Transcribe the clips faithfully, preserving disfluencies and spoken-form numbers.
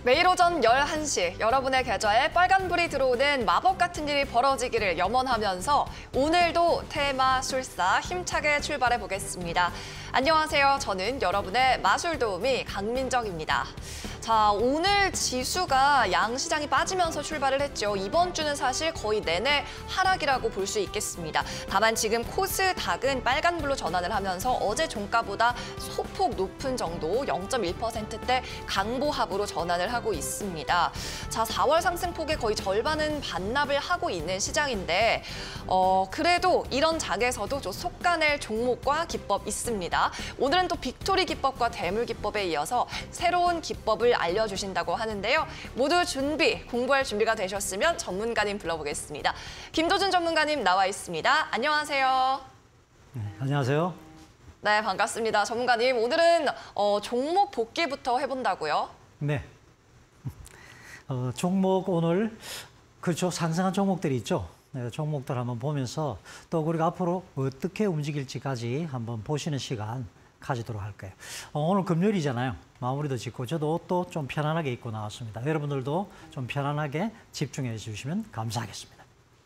매일 오전 열한 시 여러분의 계좌에 빨간불이 들어오는 마법 같은 일이 벌어지기를 염원하면서 오늘도 테마술사 힘차게 출발해 보겠습니다. 안녕하세요. 저는 여러분의 마술 도우미 강민정입니다. 자, 오늘 지수가 양시장이 빠지면서 출발을 했죠. 이번 주는 사실 거의 내내 하락이라고 볼 수 있겠습니다. 다만 지금 코스닥은 빨간불로 전환을 하면서 어제 종가보다 소폭 높은 정도 영 점 일 퍼센트대 강보합으로 전환을 하고 있습니다. 자, 사월 상승폭의 거의 절반은 반납을 하고 있는 시장인데 어, 그래도 이런 장에서도 좀 속가낼 종목과 기법 있습니다. 오늘은 또 빅토리 기법과 대물 기법에 이어서 새로운 기법을 알려주신다고 하는데요. 모두 준비, 공부할 준비가 되셨으면 전문가님 불러보겠습니다. 김도준 전문가님 나와 있습니다. 안녕하세요. 네, 안녕하세요. 네, 반갑습니다. 전문가님, 오늘은 어, 종목 복귀부터 해본다고요? 네. 어, 종목 오늘 그렇죠. 상승한 종목들이 있죠. 네, 종목들 한번 보면서 또 우리가 앞으로 어떻게 움직일지까지 한번 보시는 시간 가지도록 할 거예요. 어, 오늘 금요일이잖아요. 마무리도 짓고 저도 또 좀 편안하게 입고 나왔습니다. 여러분들도 좀 편안하게 집중해 주시면 감사하겠습니다.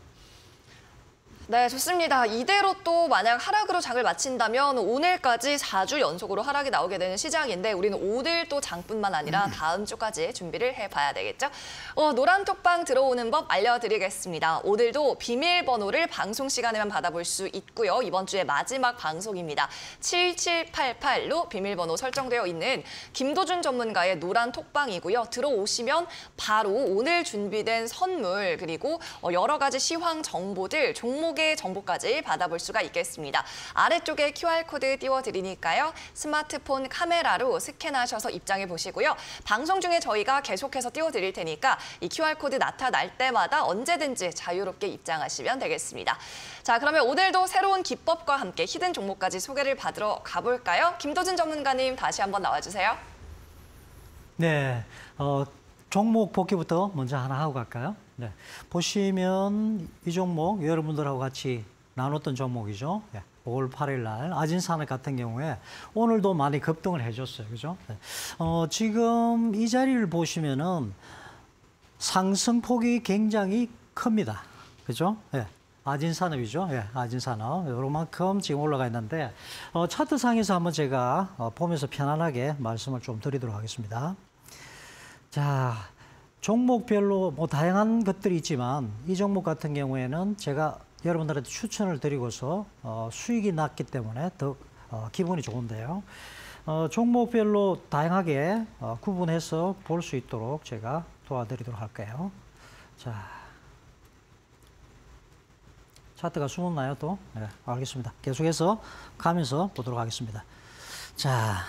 네, 좋습니다. 이대로 또 만약 하락으로 장을 마친다면 오늘까지 사 주 연속으로 하락이 나오게 되는 시장인데 우리는 오늘 또 장뿐만 아니라 다음 주까지 준비를 해봐야 되겠죠? 어, 노란 톡방 들어오는 법 알려드리겠습니다. 오늘도 비밀번호를 방송 시간에만 받아볼 수 있고요. 이번 주의 마지막 방송입니다. 칠칠팔팔로 비밀번호 설정되어 있는 김도준 전문가의 노란 톡방이고요. 들어오시면 바로 오늘 준비된 선물 그리고 여러 가지 시황 정보들, 종목 정보까지 받아볼 수가 있겠습니다. 아래쪽에 큐알코드 띄워드리니까요. 스마트폰 카메라로 스캔하셔서 입장해 보시고요. 방송 중에 저희가 계속해서 띄워드릴 테니까 이 큐알코드 나타날 때마다 언제든지 자유롭게 입장하시면 되겠습니다. 자, 그러면 오늘도 새로운 기법과 함께 히든 종목까지 소개를 받으러 가볼까요? 김도준 전문가님 다시 한번 나와주세요. 네, 어, 종목 복귀부터 먼저 하나 하고 갈까요? 네, 보시면 이 종목 여러분들하고 같이 나눴던 종목이죠. 네, 오월 팔일 날 아진산업 같은 경우에 오늘도 많이 급등을 해줬어요, 그죠? 네. 어, 지금 이 자리를 보시면은 상승폭이 굉장히 큽니다, 그죠? 네. 아진산업이죠. 예, 아진산업. 요만큼 지금 올라가 있는데 어, 차트상에서 한번 제가 어, 보면서 편안하게 말씀을 좀 드리도록 하겠습니다. 자, 종목별로 뭐 다양한 것들이 있지만 이 종목 같은 경우에는 제가 여러분들한테 추천을 드리고서 어, 수익이 났기 때문에 더 어, 기분이 좋은데요. 어, 종목별로 다양하게 어, 구분해서 볼 수 있도록 제가 도와드리도록 할게요. 자, 차트가 숨었나요 또? 네, 알겠습니다. 계속해서 가면서 보도록 하겠습니다. 자.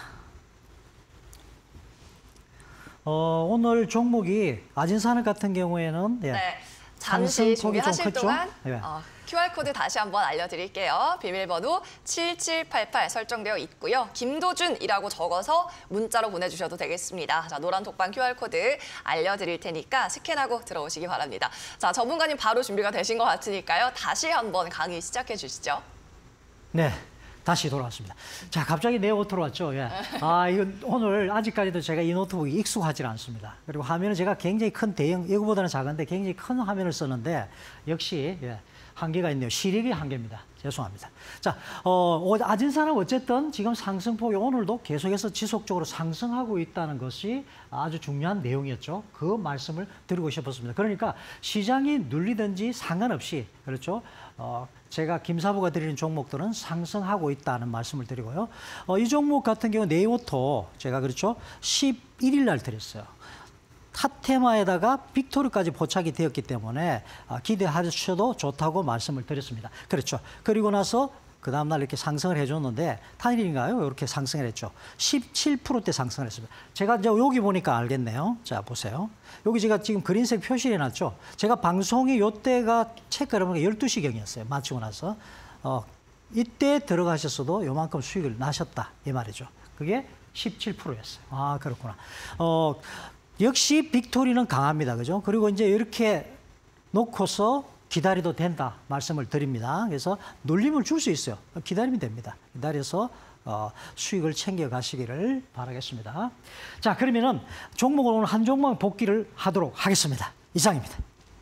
어, 오늘 종목이 아진산업 같은 경우에는 예, 네, 잠시 준비하실 동안 예. 어, 큐알코드 다시 한번 알려드릴게요. 비밀번호 칠칠팔팔 설정되어 있고요. 김도준이라고 적어서 문자로 보내주셔도 되겠습니다. 자, 노란 톡방 큐알코드 알려드릴 테니까 스캔하고 들어오시기 바랍니다. 자, 전문가님 바로 준비가 되신 것 같으니까요. 다시 한번 강의 시작해 주시죠. 네. 다시 돌아왔습니다. 자, 갑자기 내 옷으로 왔죠. 예. 아, 이거 오늘 아직까지도 제가 이 노트북이 익숙하지 않습니다. 그리고 화면은 제가 굉장히 큰 대형, 이거보다는 작은데 굉장히 큰 화면을 쓰는데 역시 예, 한계가 있네요. 시력이 한계입니다. 죄송합니다. 자, 어, 아진산업 어쨌든 지금 상승폭이 오늘도 계속해서 지속적으로 상승하고 있다는 것이 아주 중요한 내용이었죠. 그 말씀을 드리고 싶었습니다. 그러니까 시장이 눌리든지 상관없이 그렇죠. 어, 제가 김사부가 드리는 종목들은 상승하고 있다는 말씀을 드리고요. 어, 이 종목 같은 경우 네이오토 제가 그렇죠. 십일 일 날 드렸어요. 핫테마에다가 빅토리까지 포착이 되었기 때문에 기대하셔도 좋다고 말씀을 드렸습니다. 그렇죠. 그리고 나서 그 다음날 이렇게 상승을 해줬는데 탄일인가요? 이렇게 상승을 했죠. 십칠 퍼센트대 상승을 했습니다. 제가 이제 여기 보니까 알겠네요. 자, 보세요. 여기 제가 지금 그린색 표시를 해놨죠. 제가 방송이 이때가 체크를 해보니까 열두 시경이었어요. 마치고 나서. 어, 이때 들어가셨어도 요만큼 수익을 나셨다. 이 말이죠. 그게 십칠 퍼센트였어요. 아, 그렇구나. 어, 역시 빅토리는 강합니다. 그죠? 그리고 이제 이렇게 놓고서 기다려도 된다 말씀을 드립니다. 그래서 눌림을 줄 수 있어요. 기다리면 됩니다. 기다려서 어, 수익을 챙겨 가시기를 바라겠습니다. 자, 그러면은 종목을 오늘 한 종목 복귀를 하도록 하겠습니다. 이상입니다.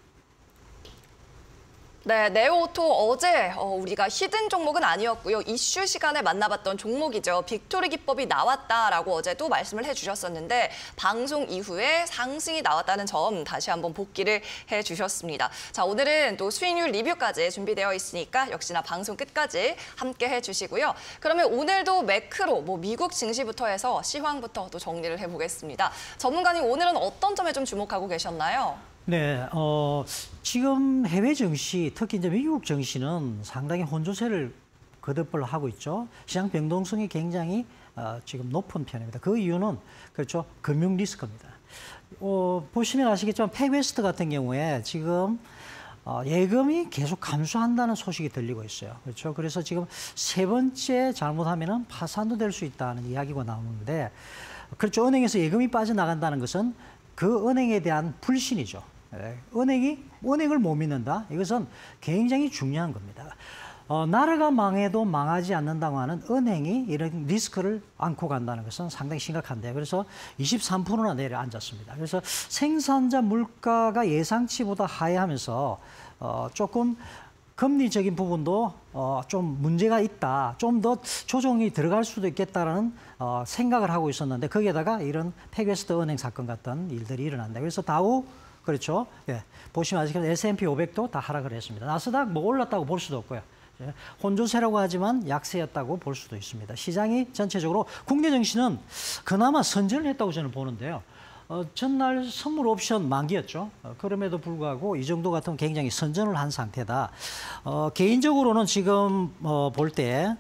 네, 네오오토 어제 어, 우리가 히든 종목은 아니었고요. 이슈 시간에 만나봤던 종목이죠. 빅토리 기법이 나왔다라고 어제도 말씀을 해주셨었는데 방송 이후에 상승이 나왔다는 점 다시 한번 복기를 해주셨습니다. 자, 오늘은 또 수익률 리뷰까지 준비되어 있으니까 역시나 방송 끝까지 함께 해주시고요. 그러면 오늘도 매크로, 뭐 미국 증시부터 해서 시황부터 또 정리를 해보겠습니다. 전문가님, 오늘은 어떤 점에 좀 주목하고 계셨나요? 네, 어, 지금 해외 증시, 특히 이제 미국 증시는 상당히 혼조세를 거듭을 하고 있죠. 시장 변동성이 굉장히 어, 지금 높은 편입니다. 그 이유는 그렇죠, 금융 리스크입니다. 어, 보시면 아시겠지만 팩웨스트 같은 경우에 지금 어, 예금이 계속 감소한다는 소식이 들리고 있어요. 그렇죠. 그래서 지금 세 번째 잘못하면은 파산도 될 수 있다는 이야기가 나오는데, 그렇죠. 은행에서 예금이 빠져나간다는 것은 그 은행에 대한 불신이죠. 은행이 은행을 못 믿는다. 이것은 굉장히 중요한 겁니다. 어, 나라가 망해도 망하지 않는다고 하는 은행이 이런 리스크를 안고 간다는 것은 상당히 심각한데, 그래서 이십삼 퍼센트나 내려앉았습니다. 그래서 생산자 물가가 예상치보다 하회하면서 어, 조금 금리적인 부분도 어, 좀 문제가 있다. 좀 더 조정이 들어갈 수도 있겠다라는 어, 생각을 하고 있었는데, 거기에다가 이런 팩웨스트 은행 사건 같은 일들이 일어난다. 그래서 다우, 그렇죠. 예, 보시면 아시겠지만 에스 앤 피 오백도 다 하락을 했습니다. 나스닥 뭐 올랐다고 볼 수도 없고요. 예, 혼조세라고 하지만 약세였다고 볼 수도 있습니다. 시장이 전체적으로, 국내 증시는 그나마 선전을 했다고 저는 보는데요. 어, 전날 선물 옵션 만기였죠. 어, 그럼에도 불구하고 이 정도 같으면 굉장히 선전을 한 상태다. 어, 개인적으로는 지금 어, 볼 때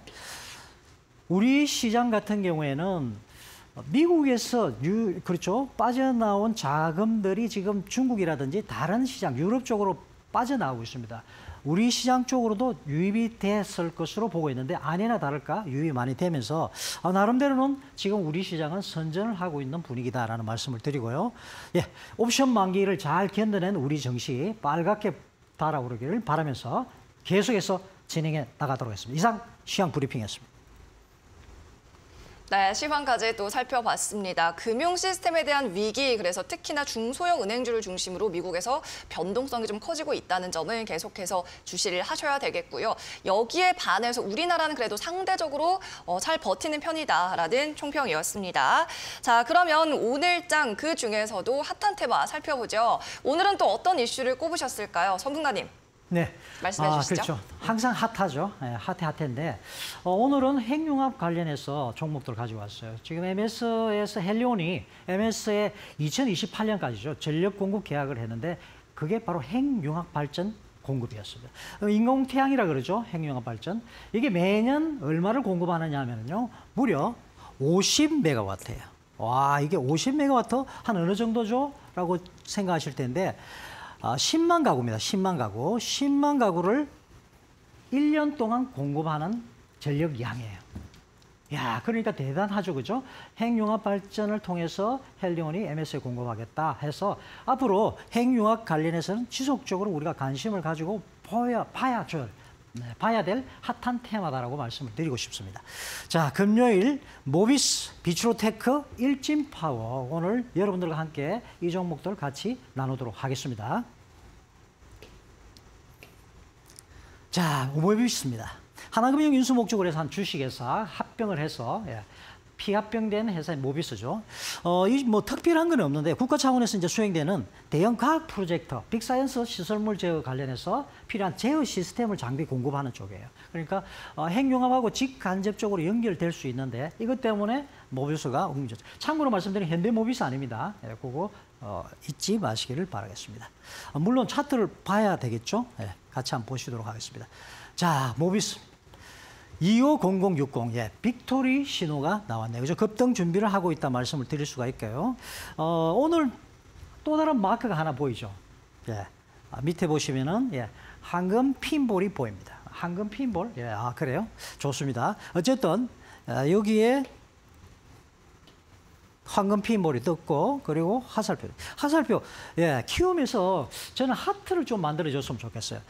우리 시장 같은 경우에는 미국에서 유, 그렇죠, 빠져나온 자금들이 지금 중국이라든지 다른 시장, 유럽 쪽으로 빠져나오고 있습니다. 우리 시장 쪽으로도 유입이 됐을 것으로 보고 있는데, 아니나 다를까 유입이 많이 되면서 아, 나름대로는 지금 우리 시장은 선전을 하고 있는 분위기다라는 말씀을 드리고요. 예, 옵션 만기를 잘 견뎌낸 우리 증시 빨갛게 달아오르기를 바라면서 계속해서 진행해 나가도록 하겠습니다. 이상 시황 브리핑이었습니다. 네, 시황까지 또 살펴봤습니다. 금융 시스템에 대한 위기, 그래서 특히나 중소형 은행주를 중심으로 미국에서 변동성이 좀 커지고 있다는 점을 계속해서 주시를 하셔야 되겠고요. 여기에 반해서 우리나라는 그래도 상대적으로 어, 잘 버티는 편이다라는 총평이었습니다. 자, 그러면 오늘장 그 중에서도 핫한 테마 살펴보죠. 오늘은 또 어떤 이슈를 꼽으셨을까요? 선분가님. 네, 말씀해 주시죠. 아, 그렇죠. 항상 핫하죠. 네, 핫해 핫한데 어, 오늘은 핵융합 관련해서 종목들 가지고 왔어요. 지금 엠에스에서 헬리온이 엠에스에 이천이십팔 년까지죠. 전력 공급 계약을 했는데 그게 바로 핵융합 발전 공급이었습니다. 인공태양이라 그러죠. 핵융합 발전. 이게 매년 얼마를 공급하느냐 하면요, 무려 오십 메가와트예요. 와, 이게 오십 메가와트 한 어느 정도죠? 라고 생각하실 텐데, 아, 십만 가구입니다. 십만 가구. 십만 가구를 일 년 동안 공급하는 전력 양이에요. 야, 그러니까 대단하죠. 그죠? 핵융합 발전을 통해서 헬리온이 엠에스에 공급하겠다 해서 앞으로 핵융합 관련해서는 지속적으로 우리가 관심을 가지고 봐야, 봐야 줄, 네, 봐야 될 핫한 테마다라고 말씀을 드리고 싶습니다. 자, 금요일 모비스, 비추로테크, 일진파워, 오늘 여러분들과 함께 이 종목들 같이 나누도록 하겠습니다. 자, 모비스입니다. 하나금융 인수 목적으로 해서 한 주식회사 합병을 해서, 예, 피합병된 회사의 모비스죠. 어, 이 뭐 특별한 건 없는데 국가 차원에서 이제 수행되는 대형 과학 프로젝트, 빅사이언스 시설물 제어 관련해서 필요한 제어 시스템을 장비 공급하는 쪽이에요. 그러니까 어, 핵융합하고 직간접적으로 연결될 수 있는데 이것 때문에 모비스가 옮겨졌죠. 참고로 말씀드린 현대모비스 아닙니다. 예, 그거 어, 잊지 마시기를 바라겠습니다. 어, 물론 차트를 봐야 되겠죠. 예, 같이 한번 보시도록 하겠습니다. 자, 모비스. 이오공공육공, 예, 빅토리 신호가 나왔네요. 그죠? 급등 준비를 하고 있다 말씀을 드릴 수가 있고요. 어, 오늘 또 다른 마크가 하나 보이죠? 예, 아, 밑에 보시면은, 예, 황금 핀볼이 보입니다. 황금 핀볼, 예, 아, 그래요? 좋습니다. 어쨌든, 아, 여기에 황금 핀볼이 떴고, 그리고 화살표. 화살표, 예, 키움에서 저는 하트를 좀 만들어줬으면 좋겠어요.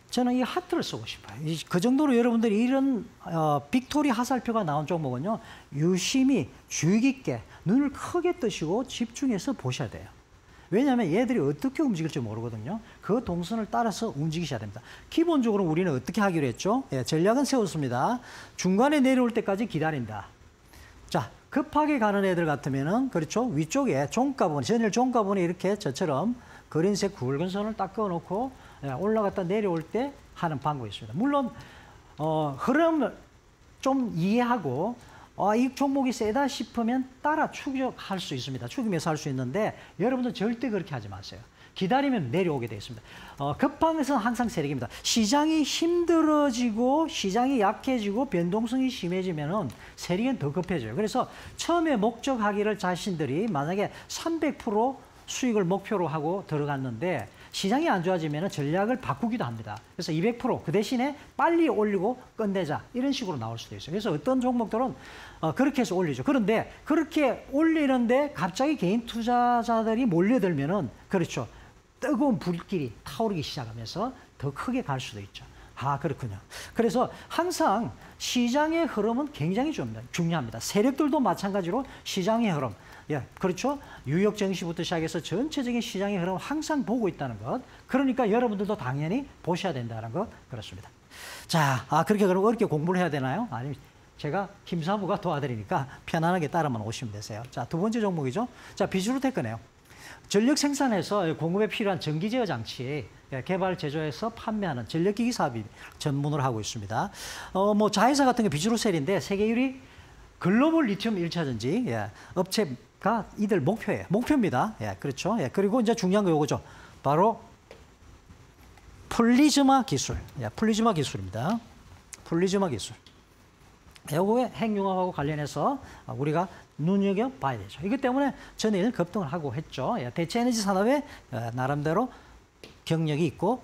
저는 이 하트를 쓰고 싶어요. 그 정도로 여러분들이 이런 어, 빅토리 하살표가 나온 종목은요, 유심히 주의 깊게 눈을 크게 뜨시고 집중해서 보셔야 돼요. 왜냐하면 얘들이 어떻게 움직일지 모르거든요. 그 동선을 따라서 움직이셔야 됩니다. 기본적으로 우리는 어떻게 하기로 했죠? 예, 전략은 세웠습니다. 중간에 내려올 때까지 기다린다. 자, 급하게 가는 애들 같으면은, 그렇죠? 위쪽에 종가분, 전일 종가분이 이렇게 저처럼 그린색 굵은 선을 딱 그어놓고 예, 올라갔다 내려올 때 하는 방법이 있습니다. 물론 어, 흐름을 좀 이해하고 아, 이 종목이 세다 싶으면 따라 추격할 수 있습니다. 추격해서 할 수 있는데 여러분들 절대 그렇게 하지 마세요. 기다리면 내려오게 되어 있습니다. 어, 급한 것은 항상 세력입니다. 시장이 힘들어지고 시장이 약해지고 변동성이 심해지면은 세력은 더 급해져요. 그래서 처음에 목적하기를 자신들이 만약에 삼백 퍼센트 수익을 목표로 하고 들어갔는데 시장이 안 좋아지면 전략을 바꾸기도 합니다. 그래서 이백 퍼센트 그 대신에 빨리 올리고 끝내자 이런 식으로 나올 수도 있어요. 그래서 어떤 종목들은 어, 그렇게 해서 올리죠. 그런데 그렇게 올리는데 갑자기 개인 투자자들이 몰려들면은 그렇죠. 뜨거운 불길이 타오르기 시작하면서 더 크게 갈 수도 있죠. 아, 그렇군요. 그래서 항상 시장의 흐름은 굉장히 중요합니다. 세력들도 마찬가지로 시장의 흐름. 예, 그렇죠. 뉴욕 증시부터 시작해서 전체적인 시장의 흐름을 항상 보고 있다는 것. 그러니까 여러분들도 당연히 보셔야 된다는 것. 그렇습니다. 자, 아, 그렇게 그럼 어렵게 공부를 해야 되나요? 아니면 제가 김사부가 도와드리니까 편안하게 따라만 오시면 되세요. 자, 두 번째 종목이죠. 자, 비주로테크네요. 전력 생산에서 공급에 필요한 전기 제어 장치 개발 제조해서 판매하는 전력기기 사업이 전문으로 하고 있습니다. 어, 뭐 자회사 같은 게 비주로셀인데 세계 일 위 글로벌 리튬 일 차 전지 예, 업체가 이들 목표예요. 목표입니다. 예, 그렇죠. 예, 그리고 이제 중요한 거 요거죠. 바로 플리즈마 기술. 예, 플리즈마 기술입니다. 플리즈마 기술. 요거의 핵융합하고 관련해서 우리가 눈여겨봐야 되죠. 이것 때문에 전일 급등을 하고 했죠. 예, 대체 에너지 산업에 나름대로 경력이 있고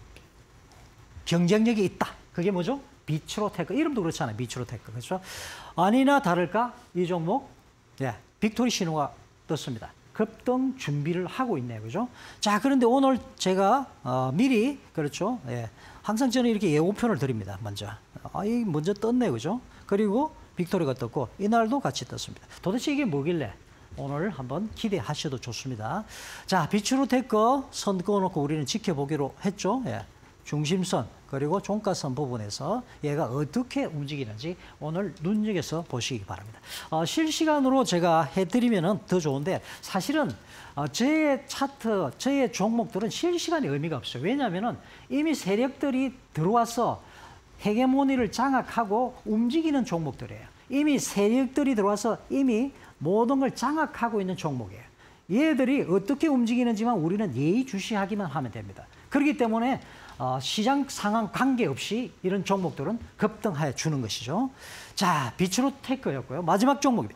경쟁력이 있다. 그게 뭐죠? 비추로테크. 이름도 그렇잖아요. 비추로테크. 그렇죠? 아니나 다를까 이 종목 예, 빅토리 신호가 떴습니다. 급등 준비를 하고 있네요. 그죠? 자, 그런데 오늘 제가 어, 미리 그렇죠? 예, 항상 저는 이렇게 예고편을 드립니다. 먼저. 아, 이 먼저 떴네. 그죠? 그리고 빅토리가 떴고 이날도 같이 떴습니다. 도대체 이게 뭐길래 오늘 한번 기대하셔도 좋습니다. 자, 비추로테크 선 그어놓고 우리는 지켜보기로 했죠. 예. 중심선 그리고 종가선 부분에서 얘가 어떻게 움직이는지 오늘 눈여겨서 보시기 바랍니다. 어, 실시간으로 제가 해드리면 더 좋은데 사실은 어, 저의 차트, 저의 종목들은 실시간의 의미가 없어요. 왜냐하면 이미 세력들이 들어와서 헤게모니를 장악하고 움직이는 종목들이에요. 이미 세력들이 들어와서 이미 모든 걸 장악하고 있는 종목이에요. 얘들이 어떻게 움직이는지만 우리는 예의주시하기만 하면 됩니다. 그렇기 때문에 어, 시장 상황 관계없이 이런 종목들은 급등하여 주는 것이죠. 자, 비추로테크였고요. 마지막 종목입니다.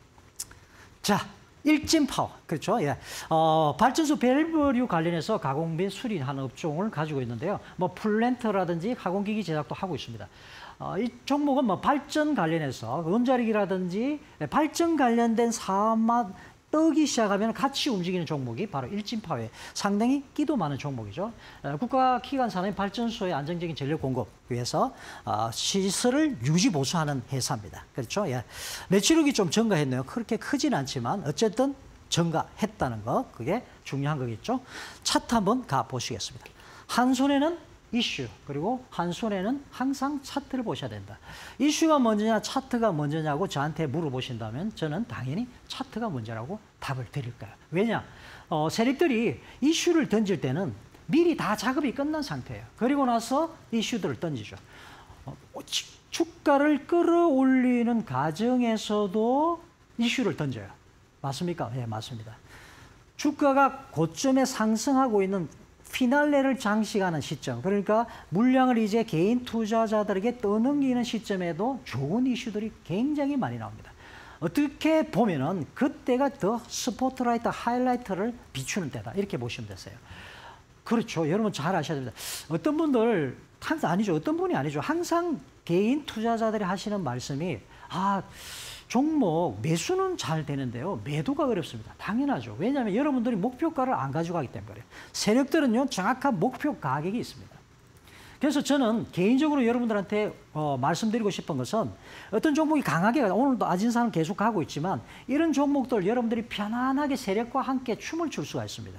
자, 일진파워. 그렇죠. 예. 어, 발전소 밸브류 관련해서 가공 및 수리하는 업종을 가지고 있는데요. 뭐 플랜트라든지 가공기기 제작도 하고 있습니다. 어, 이 종목은 뭐 발전 관련해서 원자력이라든지 발전 관련된 사업만 뜨기 시작하면 같이 움직이는 종목이 바로 일진파워에 상당히 끼도 많은 종목이죠. 어, 국가기관 산업 발전소의 안정적인 전력 공급 위해서 어, 시설을 유지 보수하는 회사입니다. 그렇죠? 예. 매출액이 좀 증가했네요. 그렇게 크진 않지만 어쨌든 증가했다는 거 그게 중요한 거겠죠. 차트 한번 가 보시겠습니다. 한 손에는 이슈 그리고 한 손에는 항상 차트를 보셔야 된다. 이슈가 먼저냐 차트가 먼저냐고 저한테 물어보신다면 저는 당연히 차트가 먼저라고 답을 드릴 거예요. 왜냐? 어, 세력들이 이슈를 던질 때는 미리 다 작업이 끝난 상태예요. 그리고 나서 이슈들을 던지죠. 어, 주가를 끌어올리는 과정에서도 이슈를 던져요. 맞습니까? 네, 맞습니다. 주가가 고점에 상승하고 있는 피날레를 장식하는 시점, 그러니까 물량을 이제 개인 투자자들에게 떠넘기는 시점에도 좋은 이슈들이 굉장히 많이 나옵니다. 어떻게 보면은 그때가 더 스포트라이트, 하이라이트를 비추는 때다. 이렇게 보시면 되세요. 그렇죠. 여러분 잘 아셔야 됩니다. 어떤 분들, 항상 아니죠. 어떤 분이 아니죠. 항상 개인 투자자들이 하시는 말씀이 아, 종목 매수는 잘 되는데요. 매도가 어렵습니다. 당연하죠. 왜냐하면 여러분들이 목표가를 안 가져가기 때문에 그래요. 세력들은요. 정확한 목표 가격이 있습니다. 그래서 저는 개인적으로 여러분들한테 어, 말씀드리고 싶은 것은 어떤 종목이 강하게, 오늘도 아진산은 계속 가고 있지만 이런 종목들 여러분들이 편안하게 세력과 함께 춤을 출 수가 있습니다.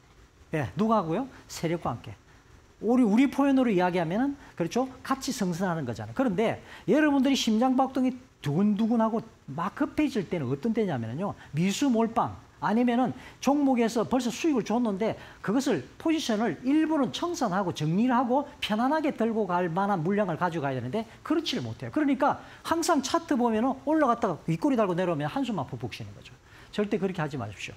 예, 누가 하고요? 세력과 함께. 우리, 우리 표현으로 이야기하면은, 그렇죠? 같이 성선하는 거잖아요. 그런데 여러분들이 심장박동이 두근두근하고 막 급해질 때는 어떤 때냐면요. 미수 몰빵, 아니면은 종목에서 벌써 수익을 줬는데 그것을 포지션을 일부는 청산하고 정리를 하고 편안하게 들고 갈 만한 물량을 가져가야 되는데 그렇지를 못해요. 그러니까 항상 차트 보면은 올라갔다가 윗꼬리 달고 내려오면 한숨만 푹푹 쉬는 거죠. 절대 그렇게 하지 마십시오.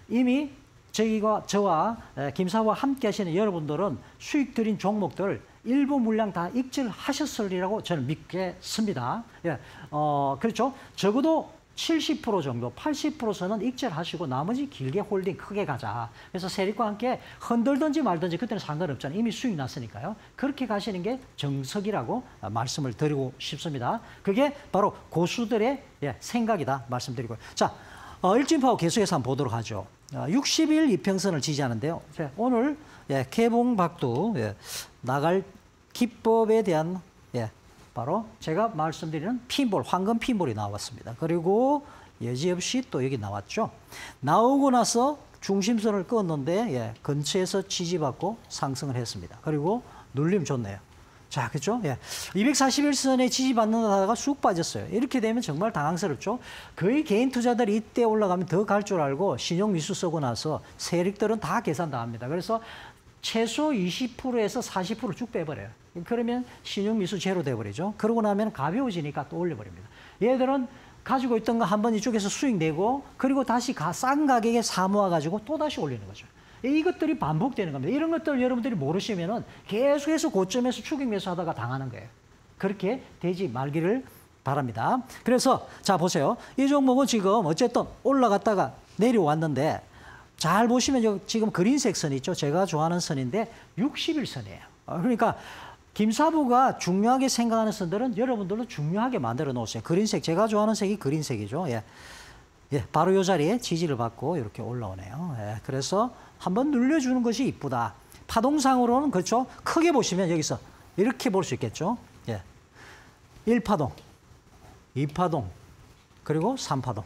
이미 저희가 저와 김사부와 함께 하시는 여러분들은 수익 드린 종목들 일부 물량 다 익절하셨으리라고 저는 믿겠습니다. 예, 어, 그렇죠. 적어도 칠십 퍼센트 정도, 팔십 퍼센트는 익절하시고 나머지 길게 홀딩 크게 가자. 그래서 세력과 함께 흔들든지 말든지 그때는 상관없잖아요. 이미 수익 났으니까요. 그렇게 가시는 게 정석이라고 말씀을 드리고 싶습니다. 그게 바로 고수들의 예, 생각이다 말씀드리고요. 자, 어, 일진파워 계속해서 한번 보도록 하죠. 어, 육십 일 이평선을 지지하는데요. 자, 오늘 예, 개봉박두 예, 나갈 기법에 대한 예, 바로 제가 말씀드리는 핀볼, 황금 핀볼이 나왔습니다. 그리고 여지없이 또 여기 나왔죠. 나오고 나서 중심선을 껐는데 예, 근처에서 지지받고 상승을 했습니다. 그리고 눌림 좋네요. 자, 그렇죠? 예. 이백사십일 선에 지지받는다다가 쑥 빠졌어요. 이렇게 되면 정말 당황스럽죠. 거의 개인 투자들이 이때 올라가면 더 갈 줄 알고 신용 미수 쓰고 나서 세력들은 다 계산 다 합니다. 그래서 최소 이십 퍼센트에서 사십 퍼센트 쭉 빼버려요. 그러면 신용 미수 제로 돼버리죠. 그러고 나면 가벼워지니까 또 올려버립니다. 얘들은 가지고 있던 거 한번 이쪽에서 수익 내고 그리고 다시 가, 싼 가격에 사모아가지고 또 다시 올리는 거죠. 이것들이 반복되는 겁니다. 이런 것들 여러분들이 모르시면은 계속해서 고점에서 추격 매수하다가 당하는 거예요. 그렇게 되지 말기를 바랍니다. 그래서 자 보세요. 이 종목은 지금 어쨌든 올라갔다가 내려왔는데 잘 보시면 지금 그린색 선 있죠. 제가 좋아하는 선인데 육십 일 선이에요. 그러니까 김사부가 중요하게 생각하는 선들은 여러분들도 중요하게 만들어 놓으세요. 그린색, 제가 좋아하는 색이 그린색이죠. 예, 예, 바로 이 자리에 지지를 받고 이렇게 올라오네요. 예, 그래서 한번 눌려주는 것이 이쁘다. 파동상으로는 그렇죠. 크게 보시면 여기서 이렇게 볼 수 있겠죠. 예, 일 파동, 이 파동, 그리고 삼 파동.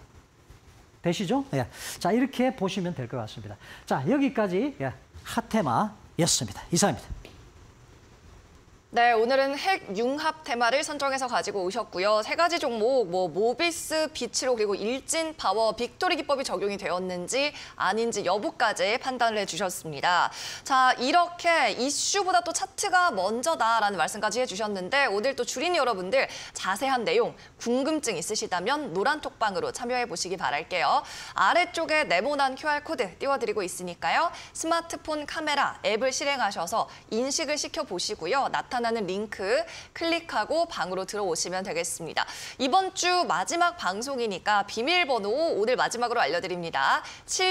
되시죠? 예. 자, 이렇게 보시면 될 것 같습니다. 자, 여기까지 예, 핫테마였습니다. 이상입니다. 네, 오늘은 핵융합 테마를 선정해서 가지고 오셨고요. 세 가지 종목, 뭐 모비스, 비츠로 그리고 일진, 파워, 빅토리 기법이 적용이 되었는지 아닌지 여부까지 판단을 해주셨습니다. 자, 이렇게 이슈보다 또 차트가 먼저다라는 말씀까지 해주셨는데 오늘 또 주린 여러분들 자세한 내용, 궁금증 있으시다면 노란 톡방으로 참여해 보시기 바랄게요. 아래쪽에 네모난 큐알코드 띄워드리고 있으니까요. 스마트폰 카메라 앱을 실행하셔서 인식을 시켜보시고요. 나타나는 링크 클릭하고 방으로 들어오시면 되겠습니다. 이번 주 마지막 방송이니까 비밀번호 오늘 마지막으로 알려드립니다.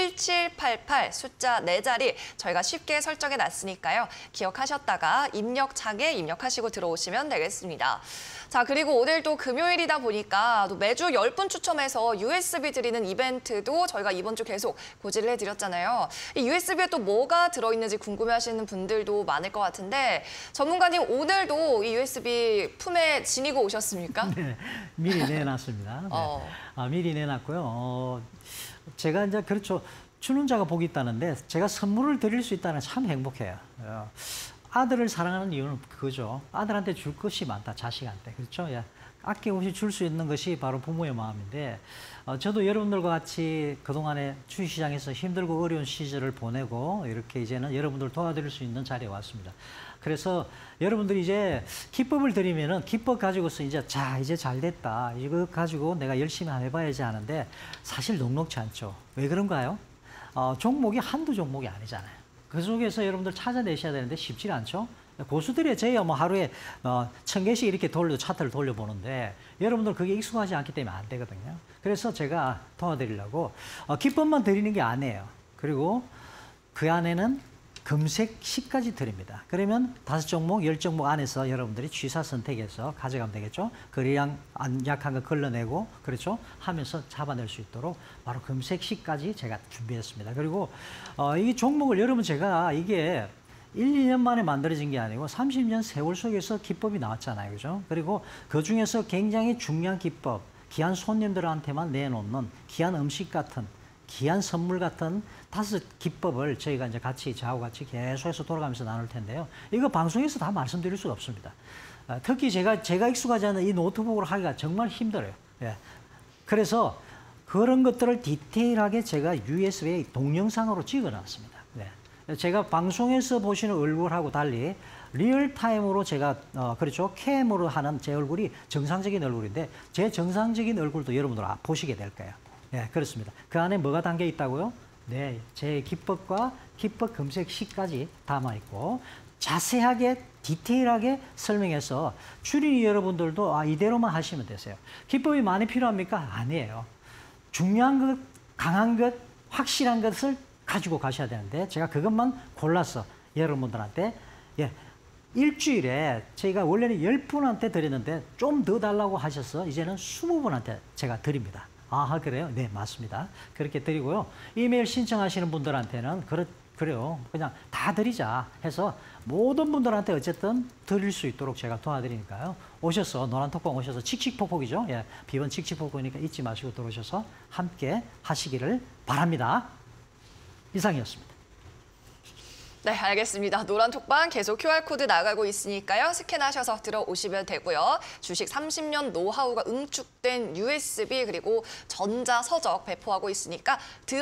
칠칠팔팔 숫자 네 자리 저희가 쉽게 설정해 놨으니까요. 기억하셨다가 입력창에 입력하시고 들어오시면 되겠습니다. 자, 그리고 오늘도 금요일이다 보니까 또 매주 열 분 추첨해서 유에스비 드리는 이벤트도 저희가 이번 주 계속 고지를 해드렸잖아요. 이 유에스비에 또 뭐가 들어있는지 궁금해하시는 분들도 많을 것 같은데 전문가님 오늘도 이 유에스비 품에 지니고 오셨습니까? 네, 미리 내놨습니다. 네. 어. 아, 미리 내놨고요. 어, 제가 이제 그렇죠. 주는 자가 복이 있다는데 제가 선물을 드릴 수 있다는 참 행복해요. 어. 아들을 사랑하는 이유는 그거죠. 아들한테 줄 것이 많다, 자식한테. 그렇죠? 예. 아낌없이 줄 수 있는 것이 바로 부모의 마음인데 어, 저도 여러분들과 같이 그동안에 주식시장에서 힘들고 어려운 시절을 보내고 이렇게 이제는 여러분들 도와드릴 수 있는 자리에 왔습니다. 그래서 여러분들이 이제 기법을 드리면은 기법 가지고서 이제 자, 이제 잘 됐다. 이거 가지고 내가 열심히 해봐야지 하는데 사실 녹록치 않죠. 왜 그런가요? 어, 종목이 한두 종목이 아니잖아요. 그 속에서 여러분들 찾아내셔야 되는데 쉽지 않죠? 고수들이 저희야 뭐 하루에 어, 천 개씩 이렇게 돌려, 차트를 돌려보는데 여러분들 그게 익숙하지 않기 때문에 안 되거든요. 그래서 제가 도와드리려고 어, 기법만 드리는 게 아니에요. 그리고 그 안에는 금색시까지 드립니다. 그러면 다섯 종목, 열 종목 안에서 여러분들이 취사 선택해서 가져가면 되겠죠. 거래량 안 약한 거 걸러내고 그렇죠. 하면서 잡아낼 수 있도록 바로 금색시까지 제가 준비했습니다. 그리고 어, 이 종목을 여러분 제가 이게 일, 이 년 만에 만들어진 게 아니고 삼십 년 세월 속에서 기법이 나왔잖아요. 그죠? 그리고 그 중에서 굉장히 중요한 기법, 귀한 손님들한테만 내놓는 귀한 음식 같은, 귀한 선물 같은 다섯 기법을 저희가 이제 같이 저하고 같이 계속해서 돌아가면서 나눌 텐데요. 이거 방송에서 다 말씀드릴 수가 없습니다. 어, 특히 제가 제가 익숙하지 않은 이 노트북으로 하기가 정말 힘들어요. 예. 그래서 그런 것들을 디테일하게 제가 유에스비에 동영상으로 찍어놨습니다. 네. 제가 방송에서 보시는 얼굴하고 달리 리얼타임으로 제가 어, 그렇죠 캠으로 하는 제 얼굴이 정상적인 얼굴인데 제 정상적인 얼굴도 여러분들 보시게 될 거예요. 네, 그렇습니다. 그 안에 뭐가 담겨 있다고요? 네, 제 기법과 기법 검색 시까지 담아 있고 자세하게 디테일하게 설명해서 추리니 여러분들도 아, 이대로만 하시면 되세요. 기법이 많이 필요합니까? 아니에요. 중요한 것, 강한 것, 확실한 것을 가지고 가셔야 되는데 제가 그것만 골라서 여러분들한테 예, 일주일에 저희가 원래는 열 분한테 드렸는데 좀 더 달라고 하셔서 이제는 스무 분한테 제가 드립니다. 아, 그래요? 네, 맞습니다. 그렇게 드리고요. 이메일 신청하시는 분들한테는 그렇, 그래요. 그냥 다 드리자 해서 모든 분들한테 어쨌든 드릴 수 있도록 제가 도와드리니까요. 오셔서 노란톡방 오셔서 칙칙폭폭이죠. 예, 비번 칙칙폭폭이니까 잊지 마시고 들어오셔서 함께 하시기를 바랍니다. 이상이었습니다. 네, 알겠습니다. 노란 톡방 계속 큐알코드 나가고 있으니까요. 스캔하셔서 들어오시면 되고요. 주식 삼십 년 노하우가 응축된 유에스비 그리고 전자서적 배포하고 있으니까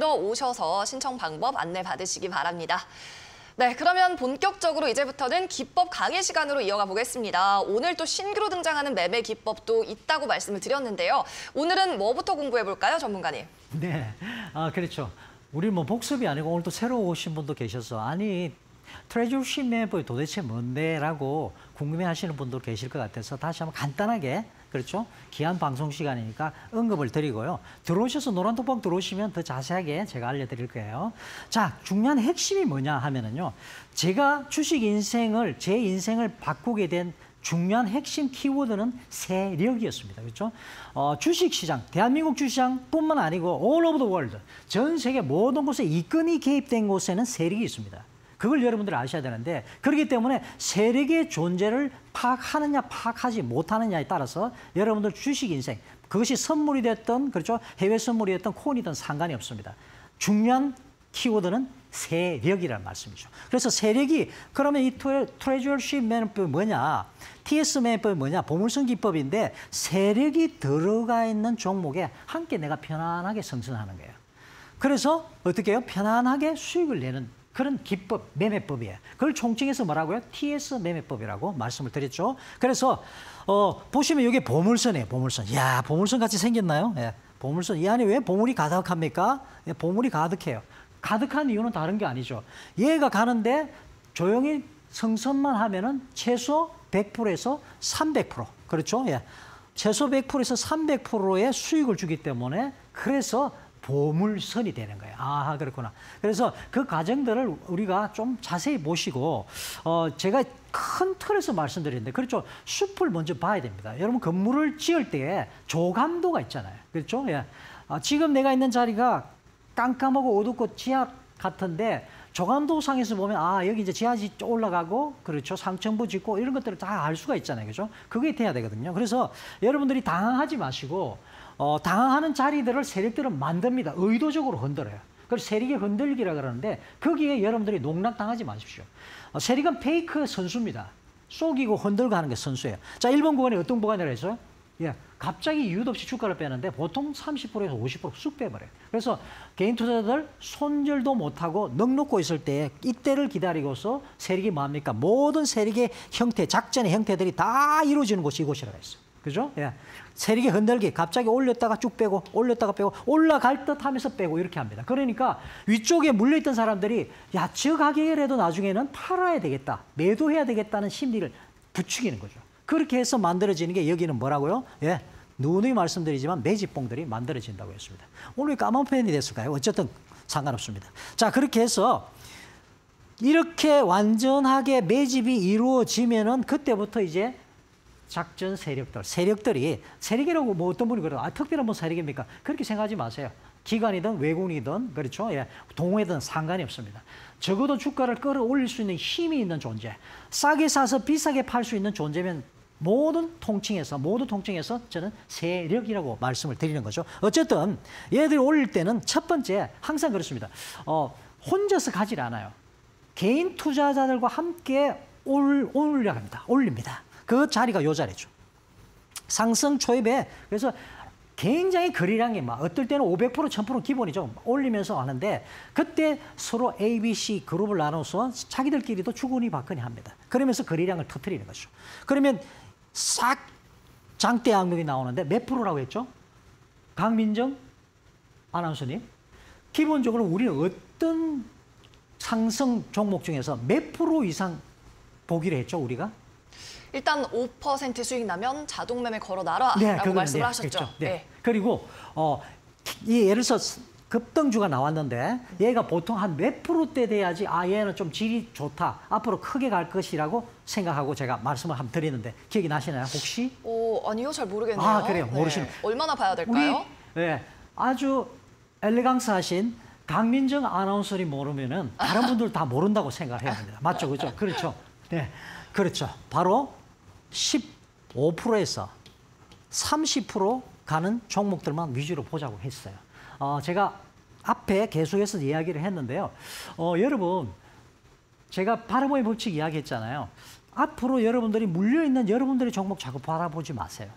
들어오셔서 신청 방법 안내 받으시기 바랍니다. 네, 그러면 본격적으로 이제부터는 기법 강의 시간으로 이어가 보겠습니다. 오늘 또 신규로 등장하는 매매 기법도 있다고 말씀을 드렸는데요. 오늘은 뭐부터 공부해 볼까요, 전문가님? 네, 아 그렇죠. 우리 뭐 복습이 아니고 오늘 또 새로 오신 분도 계셔서 아니 트레저리 매매법이 도대체 뭔데라고 궁금해하시는 분도 계실 것 같아서 다시 한번 간단하게 그렇죠 귀한 방송 시간이니까 언급을 드리고요. 들어오셔서 노란톡방 들어오시면 더 자세하게 제가 알려드릴 거예요. 자, 중요한 핵심이 뭐냐 하면은요, 제가 주식 인생을 제 인생을 바꾸게 된 중요한 핵심 키워드는 세력이었습니다. 그렇죠? 어, 주식시장, 대한민국 주식시장뿐만 아니고 all over the world, 전 세계 모든 곳에 이권이 개입된 곳에는 세력이 있습니다. 그걸 여러분들이 아셔야 되는데 그렇기 때문에 세력의 존재를 파악하느냐 파악하지 못하느냐에 따라서 여러분들 주식 인생, 그것이 선물이 됐든 그렇죠 해외 선물이 됐든 코인이든 상관이 없습니다. 중요한 키워드는 세력이라는 말씀이죠. 그래서 세력이 그러면 이 트레저리 매매법이 뭐냐, 티에스 매매법이 뭐냐, 보물선 기법인데 세력이 들어가 있는 종목에 함께 내가 편안하게 성승하는 거예요. 그래서 어떻게 해요? 편안하게 수익을 내는 그런 기법, 매매법이에요. 그걸 총칭해서 뭐라고요? 티에스 매매법이라고 말씀을 드렸죠. 그래서 어, 보시면 이게 보물선이에요. 보물선. 이야, 보물선 같이 생겼나요? 예, 보물선. 이 안에 왜 보물이 가득합니까? 예, 보물이 가득해요. 가득한 이유는 다른 게 아니죠. 얘가 가는데 조용히 성선만 하면은 최소 백 퍼센트에서 삼백 퍼센트. 그렇죠? 예. 최소 백 퍼센트에서 삼백 퍼센트의 수익을 주기 때문에 그래서 보물선이 되는 거예요. 아, 그렇구나. 그래서 그 과정들을 우리가 좀 자세히 보시고, 어, 제가 큰 틀에서 말씀드리는데, 그렇죠. 숲을 먼저 봐야 됩니다. 여러분, 건물을 지을 때에 조감도가 있잖아요. 그렇죠? 예. 아, 지금 내가 있는 자리가 깜깜하고 어둡고 지하 같은데 조감도상에서 보면 아 여기 이제 지하지 올라가고 그렇죠 상층부 짓고 이런 것들을 다 알 수가 있잖아요, 그렇죠? 그게 돼야 되거든요. 그래서 여러분들이 당황하지 마시고 어, 당황하는 자리들을 세력들은 만듭니다. 의도적으로 흔들어요. 그래서 세력의 흔들기라 그러는데 거기에 여러분들이 농락당하지 마십시오. 어, 세력은 페이크 선수입니다. 속이고 흔들고 하는 게 선수예요. 자, 일 번 구간에 어떤 구간이라 했어요? 예, 갑자기 이유도 없이 주가를 빼는데 보통 삼십 퍼센트에서 오십 퍼센트 쑥 빼버려요. 그래서 개인 투자자들 손절도 못하고 넋 놓고 있을 때 이때를 기다리고서 세력이 뭡니까? 모든 세력의 형태, 작전의 형태들이 다 이루어지는 곳이 이곳이라고 했어요. 그죠? 예. 세력의 흔들기, 갑자기 올렸다가 쭉 빼고 올렸다가 빼고 올라갈 듯 하면서 빼고 이렇게 합니다. 그러니까 위쪽에 물려있던 사람들이 야, 저 가격이라도 나중에는 팔아야 되겠다, 매도해야 되겠다는 심리를 부추기는 거죠. 그렇게 해서 만들어지는 게 여기는 뭐라고요? 예, 누누이 말씀드리지만 매집봉들이 만들어진다고 했습니다. 오늘 왜 까만 펜이 됐을까요? 어쨌든 상관없습니다. 자, 그렇게 해서 이렇게 완전하게 매집이 이루어지면은 그때부터 이제 작전 세력들, 세력들이 세력이라고 뭐 어떤 분이 그래요. 아, 특별한 뭐 세력입니까? 그렇게 생각하지 마세요. 기관이든 외국인이든 그렇죠. 예, 동호회든 상관이 없습니다. 적어도 주가를 끌어올릴 수 있는 힘이 있는 존재, 싸게 사서 비싸게 팔 수 있는 존재면 모든 통칭해서 모두 통칭해서 저는 세력이라고 말씀을 드리는 거죠. 어쨌든 얘들이 올릴 때는 첫 번째 항상 그렇습니다. 어, 혼자서 가지 않아요. 개인 투자자들과 함께 올, 올려갑니다. 올립니다. 그 자리가 요 자리죠. 상승 초입에 그래서 굉장히 거래량이 막 어떨 때는 오백 퍼센트, 천 퍼센트 기본이죠. 올리면서 하는데 그때 서로 A, B, C 그룹을 나눠서 자기들끼리도 주거니 받거니 합니다. 그러면서 거래량을 터뜨리는 거죠. 그러면 싹 장대 양봉이 나오는데 몇 프로라고 했죠? 강민정 아나운서님. 기본적으로 우리는 어떤 상승 종목 중에서 몇 프로 이상 보기로 했죠, 우리가? 일단 오 퍼센트 수익 나면 자동 매매 걸어 놔라라고 네, 말씀을 네, 하셨죠. 그렇죠. 네. 네. 그리고 어, 이 예를 들어서 급등주가 나왔는데 얘가 보통 한 몇 프로대 돼야지 아 얘는 좀 질이 좋다. 앞으로 크게 갈 것이라고 생각하고 제가 말씀을 한번 드리는데 기억이 나시나요, 혹시? 오, 아니요, 잘 모르겠네요. 아, 그래요? 모르시는. 얼마나 봐야 우리 될까요? 네, 아주 엘레강스 하신 강민정 아나운서님 모르면은 다른 분들 다 모른다고 생각을 해야 됩니다. 맞죠? 그죠? 그렇죠. 네. 그렇죠. 바로 십오 퍼센트에서 삼십 퍼센트 가는 종목들만 위주로 보자고 했어요. 어, 제가 앞에 계속해서 이야기를 했는데요. 어, 여러분, 제가 바라보의 법칙 이야기했잖아요. 앞으로 여러분들이 물려있는 여러분들의 종목 자꾸 바라보지 마세요.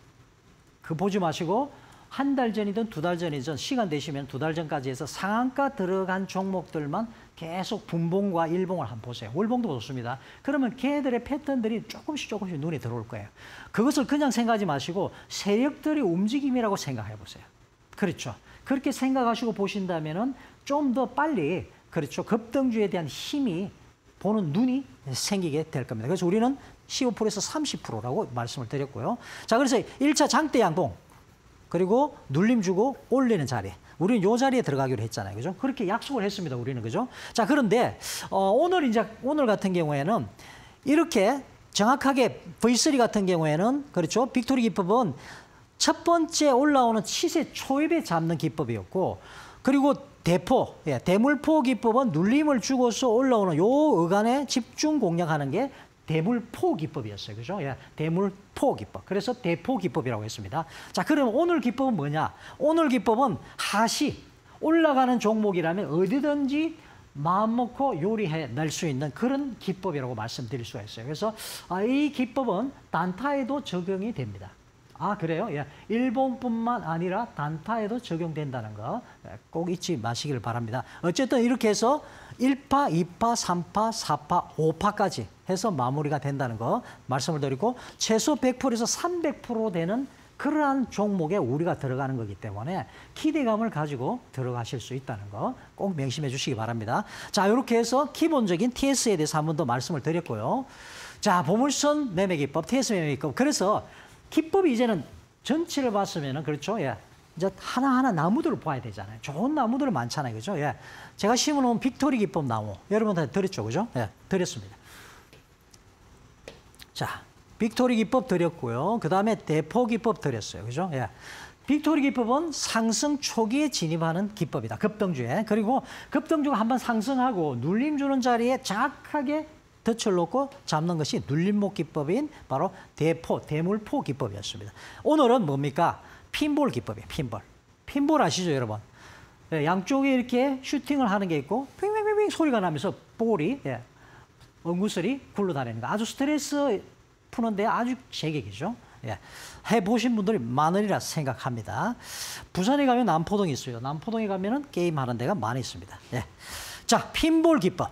그 보지 마시고 한 달 전이든 두 달 전이든 시간 되시면 두 달 전까지 해서 상한가 들어간 종목들만 계속 분봉과 일봉을 한번 보세요. 월봉도 좋습니다. 그러면 걔들의 패턴들이 조금씩 조금씩 눈에 들어올 거예요. 그것을 그냥 생각하지 마시고 세력들의 움직임이라고 생각해 보세요. 그렇죠. 그렇게 생각하시고 보신다면은 좀 더 빨리 그렇죠. 급등주에 대한 힘이 보는 눈이 생기게 될 겁니다. 그래서 우리는 십오 퍼센트에서 삼십 퍼센트라고 말씀을 드렸고요. 자, 그래서 일 차 장대 양봉 그리고 눌림 주고 올리는 자리. 우리는 요 자리에 들어가기로 했잖아요. 그죠? 그렇게 약속을 했습니다. 우리는. 그죠? 자, 그런데 어, 오늘 이제 오늘 같은 경우에는 이렇게 정확하게 브이 쓰리 같은 경우에는 그렇죠. 빅토리 기법은 첫 번째 올라오는 시세 초입에 잡는 기법이었고 그리고 대포, 예, 대물포 기법은 눌림을 주고서 올라오는 요 어간에 집중 공략하는 게 대물포 기법이었어요. 그죠? 예, 대물포 기법. 그래서 대포 기법이라고 했습니다. 자, 그럼 오늘 기법은 뭐냐? 오늘 기법은 하시, 올라가는 종목이라면 어디든지 마음 먹고 요리해 낼 수 있는 그런 기법이라고 말씀드릴 수가 있어요. 그래서 아, 이 기법은 단타에도 적용이 됩니다. 아, 그래요? 예. 일본뿐만 아니라 단타에도 적용된다는 거 꼭 잊지 마시길 바랍니다. 어쨌든 이렇게 해서 일 파, 이 파, 삼 파, 사 파, 오 파까지 해서 마무리가 된다는 거 말씀을 드리고 최소 백 퍼센트에서 삼백 퍼센트 되는 그러한 종목에 우리가 들어가는 거기 때문에 기대감을 가지고 들어가실 수 있다는 거 꼭 명심해 주시기 바랍니다. 자, 이렇게 해서 기본적인 티에스에 대해서 한 번 더 말씀을 드렸고요. 자, 보물선 매매 기법, 티에스 매매 기법. 그래서 기법이 이제는 전체를 봤으면은 그렇죠. 예. 이제 하나하나 나무들을 봐야 되잖아요. 좋은 나무들 많잖아요. 그죠? 예. 제가 심어놓은 빅토리 기법 나무. 여러분한테 드렸죠. 그죠? 예. 드렸습니다. 자, 빅토리 기법 드렸고요. 그 다음에 대포 기법 드렸어요. 그죠? 예. 빅토리 기법은 상승 초기에 진입하는 기법이다. 급등주에. 그리고 급등주가 한번 상승하고 눌림 주는 자리에 정확하게 덫을 놓고 잡는 것이 눌림목 기법인 바로 대포, 대물포 기법이었습니다. 오늘은 뭡니까? 핀볼 기법이에요. 핀볼. 핀볼 아시죠, 여러분? 예, 양쪽에 이렇게 슈팅을 하는 게 있고 핑핑핑핑 소리가 나면서 볼이 예, 엉구슬이 굴러다니는 거. 아주 스트레스 푸는데 아주 제격이죠. 예, 해보신 분들이 많으리라 생각합니다. 부산에 가면 남포동이 있어요. 남포동에 가면은 게임하는 데가 많이 있습니다. 예. 자, 핀볼 기법.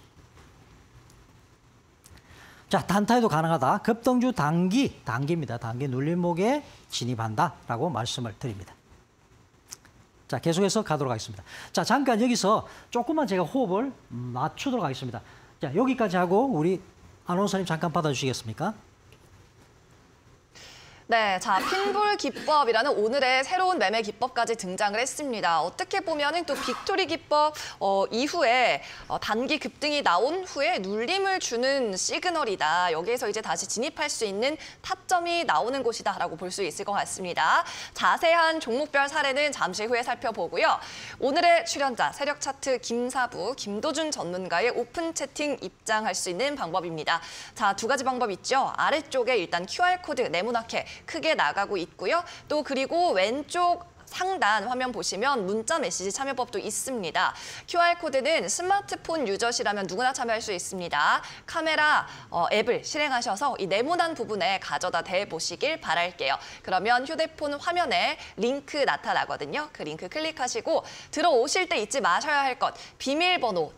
자, 단타에도 가능하다. 급등주 단기, 단기입니다. 단기 눌림목에 진입한다라고 말씀을 드립니다. 자, 계속해서 가도록 하겠습니다. 자, 잠깐 여기서 조금만 제가 호흡을 맞추도록 하겠습니다. 자, 여기까지 하고 우리 아나운서님 잠깐 받아주시겠습니까? 네, 자, 핀볼 기법이라는 오늘의 새로운 매매 기법까지 등장을 했습니다. 어떻게 보면은 또 빅토리 기법 어, 이후에 어, 단기 급등이 나온 후에 눌림을 주는 시그널이다. 여기에서 이제 다시 진입할 수 있는 타점이 나오는 곳이다라고 볼 수 있을 것 같습니다. 자세한 종목별 사례는 잠시 후에 살펴보고요. 오늘의 출연자 세력 차트 김사부, 김도준 전문가의 오픈 채팅 입장할 수 있는 방법입니다. 자, 두 가지 방법 있죠. 아래쪽에 일단 큐알 코드 네모나게 크게 나가고 있고요. 또 그리고 왼쪽 상단 화면 보시면 문자 메시지 참여법도 있습니다. 큐알 코드는 스마트폰 유저시라면 누구나 참여할 수 있습니다. 카메라 어, 앱을 실행하셔서 이 네모난 부분에 가져다 대보시길 바랄게요. 그러면 휴대폰 화면에 링크 나타나거든요. 그 링크 클릭하시고 들어오실 때 잊지 마셔야 할 것, 비밀번호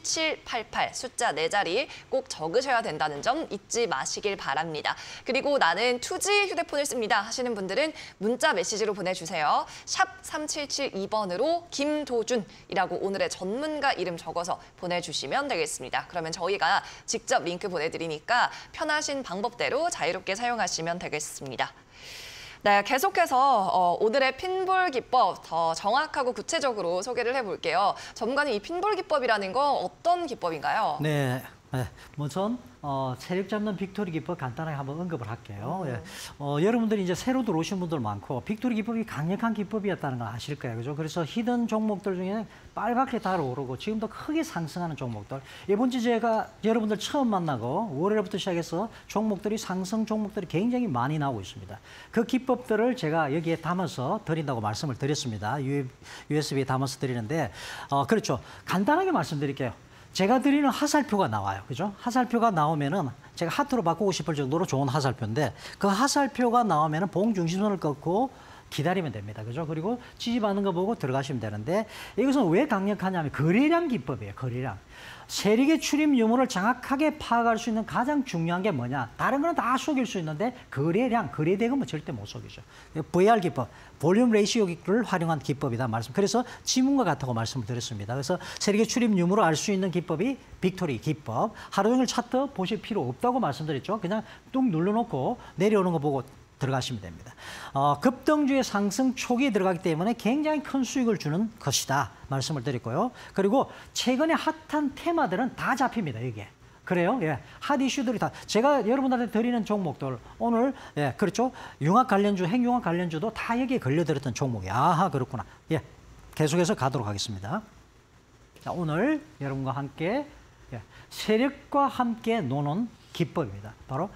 칠칠팔팔 숫자 네 자리 꼭 적으셔야 된다는 점 잊지 마시길 바랍니다. 그리고 나는 투지 휴대폰을 씁니다 하시는 분들은 문자 메시지로 보내주세요. 샵 삼칠칠이 번으로 김도준이라고 오늘의 전문가 이름 적어서 보내주시면 되겠습니다. 그러면 저희가 직접 링크 보내드리니까 편하신 방법대로 자유롭게 사용하시면 되겠습니다. 네, 계속해서 어, 오늘의 핀볼 기법 더 정확하고 구체적으로 소개를 해볼게요. 전문가님, 이 핀볼 기법이라는 거 어떤 기법인가요? 네. 네, 우선 어, 세력 잡는 빅토리 기법 간단하게 한번 언급을 할게요. 음. 예. 어, 여러분들이 이제 새로 들어오신 분들 많고 빅토리 기법이 강력한 기법이었다는 걸 아실 거예요. 그죠? 그래서 히든 종목들 중에 빨갛게 달아오르고 지금도 크게 상승하는 종목들. 이번 주 제가 여러분들 처음 만나고 월요일부터 시작해서 종목들이 상승 종목들이 굉장히 많이 나오고 있습니다. 그 기법들을 제가 여기에 담아서 드린다고 말씀을 드렸습니다. 유에스비에 담아서 드리는데 어, 그렇죠. 간단하게 말씀드릴게요. 제가 드리는 하살표가 나와요. 그죠? 하살표가 나오면은 제가 하트로 바꾸고 싶을 정도로 좋은 하살표인데 그 하살표가 나오면은 봉중심선을 꺾고 기다리면 됩니다. 그죠? 그리고 지지받는 거 보고 들어가시면 되는데 이것은 왜 강력하냐면 거래량 기법이에요. 거래량. 세력의 출입 유무를 정확하게 파악할 수 있는 가장 중요한 게 뭐냐? 다른 거는 다 속일 수 있는데 거래량, 거래 대금은 절대 못 속이죠. 브이알 기법, 볼륨 레이시오를 활용한 기법이다 말씀. 그래서 지문과 같다고 말씀을 드렸습니다. 그래서 세력의 출입 유무를 알 수 있는 기법이 빅토리 기법. 하루 종일 차트 보실 필요 없다고 말씀드렸죠. 그냥 뚝 눌러놓고 내려오는 거 보고 들어가시면 됩니다. 어, 급등주의 상승 초기에 들어가기 때문에 굉장히 큰 수익을 주는 것이다 말씀을 드렸고요. 그리고 최근에 핫한 테마들은 다 잡힙니다. 이게. 그래요? 예. 핫 이슈들이 다. 제가 여러분들한테 드리는 종목들 오늘 예, 그렇죠. 융합 관련주, 핵융합 관련주도 다 여기에 걸려들었던 종목이야. 아하, 그렇구나. 예. 계속해서 가도록 하겠습니다. 자, 오늘 여러분과 함께 예, 세력과 함께 노는 기법입니다. 바로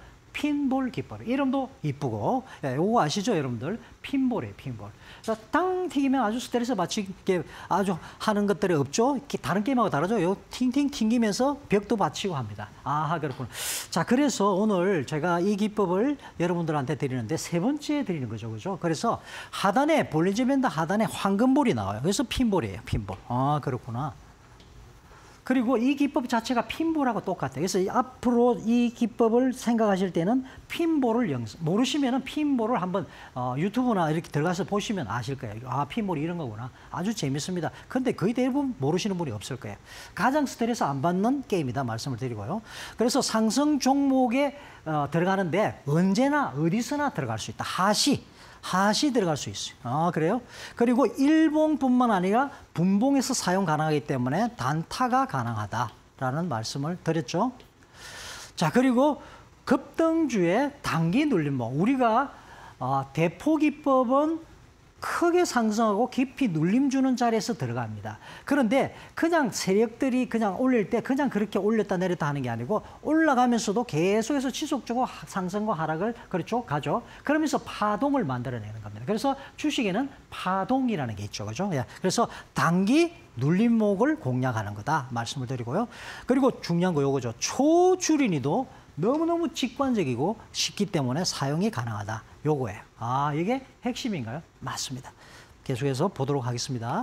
핀볼 기법. 이름도 이쁘고, 예, 요거 아시죠, 여러분들? 핀볼이에요, 핀볼. 그래서 땅 튀기면 아주 스트레스 받치게 아주 하는 것들이 없죠? 다른 게임하고 다르죠? 요 팅팅 튕기면서 벽도 받치고 합니다. 아하, 그렇구나. 자, 그래서 오늘 제가 이 기법을 여러분들한테 드리는데 세 번째 드리는 거죠, 그죠? 그래서 하단에, 볼린저 밴드 하단에 황금볼이 나와요. 그래서 핀볼이에요, 핀볼. 아, 그렇구나. 그리고 이 기법 자체가 핀볼하고 똑같아요. 그래서 앞으로 이 기법을 생각하실 때는 핀볼을 연습, 모르시면은 핀볼을 한번 어, 유튜브나 이렇게 들어가서 보시면 아실 거예요. 아, 핀볼이 이런 거구나. 아주 재밌습니다. 근데 거의 대부분 모르시는 분이 없을 거예요. 가장 스트레스 안 받는 게임이다 말씀을 드리고요. 그래서 상승 종목에 어, 들어가는데 언제나 어디서나 들어갈 수 있다. 하시. 핫이 들어갈 수 있어요. 아, 그래요? 그리고 일봉뿐만 아니라 분봉에서 사용 가능하기 때문에 단타가 가능하다라는 말씀을 드렸죠. 자, 그리고 급등주의 단기 눌림목. 우리가 어, 대포기법은 크게 상승하고 깊이 눌림 주는 자리에서 들어갑니다. 그런데 그냥 세력들이 그냥 올릴 때 그냥 그렇게 올렸다 내렸다 하는 게 아니고 올라가면서도 계속해서 지속적으로 상승과 하락을 그렇죠 가죠. 그러면서 파동을 만들어내는 겁니다. 그래서 주식에는 파동이라는 게 있죠, 그죠? 예. 그래서 단기 눌림목을 공략하는 거다 말씀을 드리고요. 그리고 중요한 거 요거죠. 초주린이도 너무너무 직관적이고 쉽기 때문에 사용이 가능하다. 요거예요. 아, 이게 핵심인가요? 맞습니다. 계속해서 보도록 하겠습니다.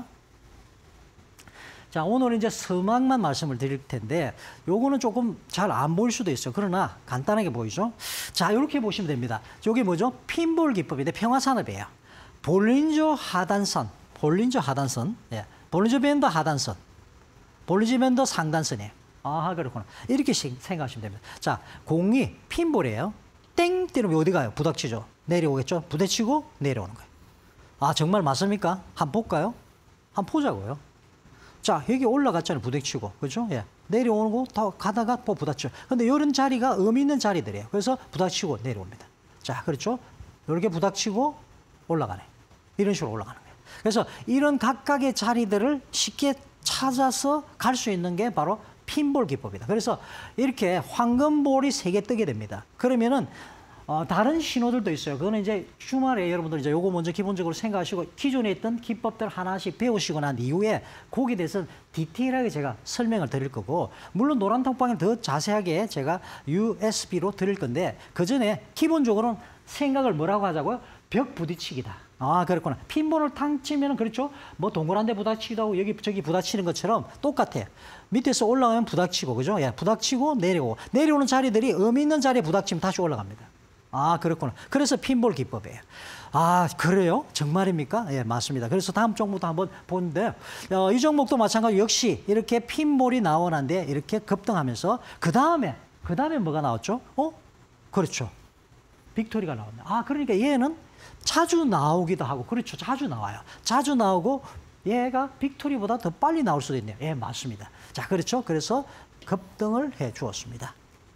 자, 오늘 이제 서막만 말씀을 드릴 텐데 요거는 조금 잘 안 보일 수도 있어요. 그러나 간단하게 보이죠? 자, 이렇게 보시면 됩니다. 요게 뭐죠? 핀볼 기법인데 평화산업이에요. 볼린저 하단선, 볼린저 하단선, 예. 볼린저 밴드 하단선, 볼린저 밴드 상단선이에요. 아하, 그렇구나. 이렇게 생각하시면 됩니다. 자, 공이 핀볼이에요. 땡 때리면 어디 가요? 부닥치죠. 내려오겠죠? 부딪히고 내려오는 거예요. 아, 정말 맞습니까? 한번 볼까요? 한번 보자고요. 자, 여기 올라갔잖아요. 부딪히고. 그죠? 예. 내려오고 더 가다가 또 부딪혀. 근데 이런 자리가 의미 있는 자리들이에요. 그래서 부딪히고 내려옵니다. 자, 그렇죠? 이렇게 부딪히고 올라가네. 이런 식으로 올라가는 거예요. 그래서 이런 각각의 자리들을 쉽게 찾아서 갈 수 있는 게 바로 핀볼 기법이다. 그래서 이렇게 황금볼이 세 개 뜨게 됩니다. 그러면은 어, 다른 신호들도 있어요. 그거는 이제 주말에 여러분들 이제 요거 먼저 기본적으로 생각하시고 기존에 있던 기법들 하나씩 배우시고 난 이후에 거기에 대해서 디테일하게 제가 설명을 드릴 거고, 물론 노란 톡방에 더 자세하게 제가 유에스비로 드릴 건데, 그 전에 기본적으로는 생각을 뭐라고 하자고요? 벽 부딪히기다. 아, 그렇구나. 핀볼을 탕 치면은 그렇죠. 뭐 동그란 데 부딪히기도 하고 여기 저기 부딪히는 것처럼 똑같아요. 밑에서 올라가면 부딪히고, 그죠? 예, 부딪히고 내려오고. 내려오는 자리들이 의미 있는 자리에 부딪히면 다시 올라갑니다. 아, 그렇구나. 그래서 핀볼 기법이에요. 아, 그래요? 정말입니까? 예, 맞습니다. 그래서 다음 종목도 한번 보는데요. 어, 이 종목도 마찬가지로 역시 이렇게 핀볼이 나오는데 이렇게 급등하면서 그 다음에, 그 다음에 뭐가 나왔죠? 어? 그렇죠. 빅토리가 나왔네. 아, 그러니까 얘는 자주 나오기도 하고, 그렇죠. 자주 나와요. 자주 나오고 얘가 빅토리보다 더 빨리 나올 수도 있네요. 예, 맞습니다. 자, 그렇죠. 그래서 급등을 해 주었습니다.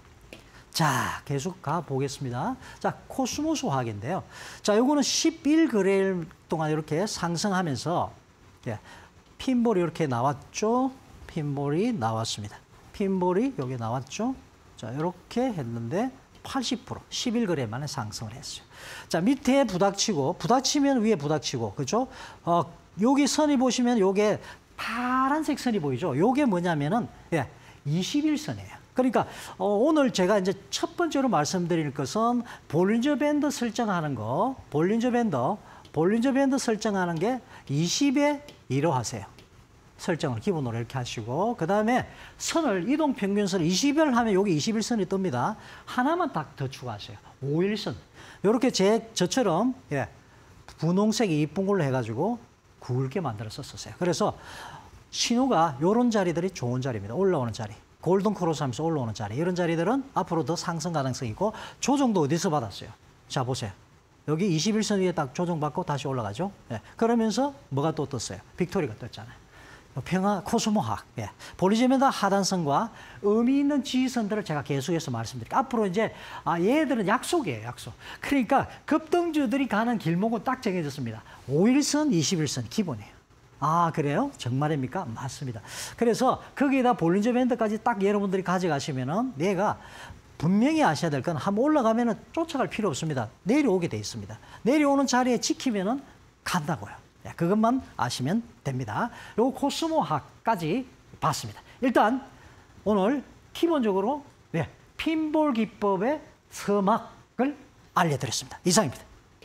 자, 계속 가보겠습니다. 자, 코스모스 화학인데요. 자, 요거는 십일 거래일 동안 이렇게 상승하면서, 예, 핀볼이 이렇게 나왔죠. 핀볼이 나왔습니다. 핀볼이 여기 나왔죠. 자, 이렇게 했는데 팔십 퍼센트 십일 거래 만에 상승을 했어요. 자, 밑에 부닥치고, 부닥치면 위에 부닥치고, 그죠? 어, 여기 선이 보시면 요게 파란색 선이 보이죠? 요게 뭐냐면은, 예, 이십 일 선이에요. 그러니까 어, 오늘 제가 이제 첫 번째로 말씀드릴 것은 볼린저 밴드 설정하는 거, 볼린저 밴드, 볼린저 밴드 설정하는 게 이십에 이로 하세요. 설정을 기본으로 이렇게 하시고, 그 다음에 선을, 이동 평균선을 이십을 하면 여기 이십일 선이 뜹니다. 하나만 딱 더 추가하세요. 오 일 선. 이렇게 제, 저처럼, 예, 분홍색이 이쁜 걸로 해가지고 굵게 만들어서 쓰세요. 그래서 신호가 이런 자리들이 좋은 자리입니다. 올라오는 자리. 골든 크로스 하면서 올라오는 자리. 이런 자리들은 앞으로 더 상승 가능성이 있고, 조정도 어디서 받았어요? 자, 보세요. 여기 이십일 선 위에 딱 조정받고 다시 올라가죠. 예. 그러면서 뭐가 또 떴어요? 빅토리가 떴잖아요. 평화 코스모학. 예. 볼리지메다 하단선과 의미 있는 지지선들을 제가 계속해서 말씀드릴게요. 앞으로 이제 아, 얘들은 약속이에요, 약속. 그러니까 급등주들이 가는 길목은 딱 정해졌습니다. 오 일 선, 이십일 선 기본이에요. 아, 그래요? 정말입니까? 맞습니다. 그래서 거기에다 볼린저 밴드까지 딱 여러분들이 가져가시면은 내가 분명히 아셔야 될 건 한번 올라가면은 쫓아갈 필요 없습니다. 내려오게 돼 있습니다. 내려오는 자리에 지키면은 간다고요. 네, 그것만 아시면 됩니다. 요 코스모학까지 봤습니다. 일단 오늘 기본적으로, 네, 핀볼 기법의 서막을 알려드렸습니다. 이상입니다.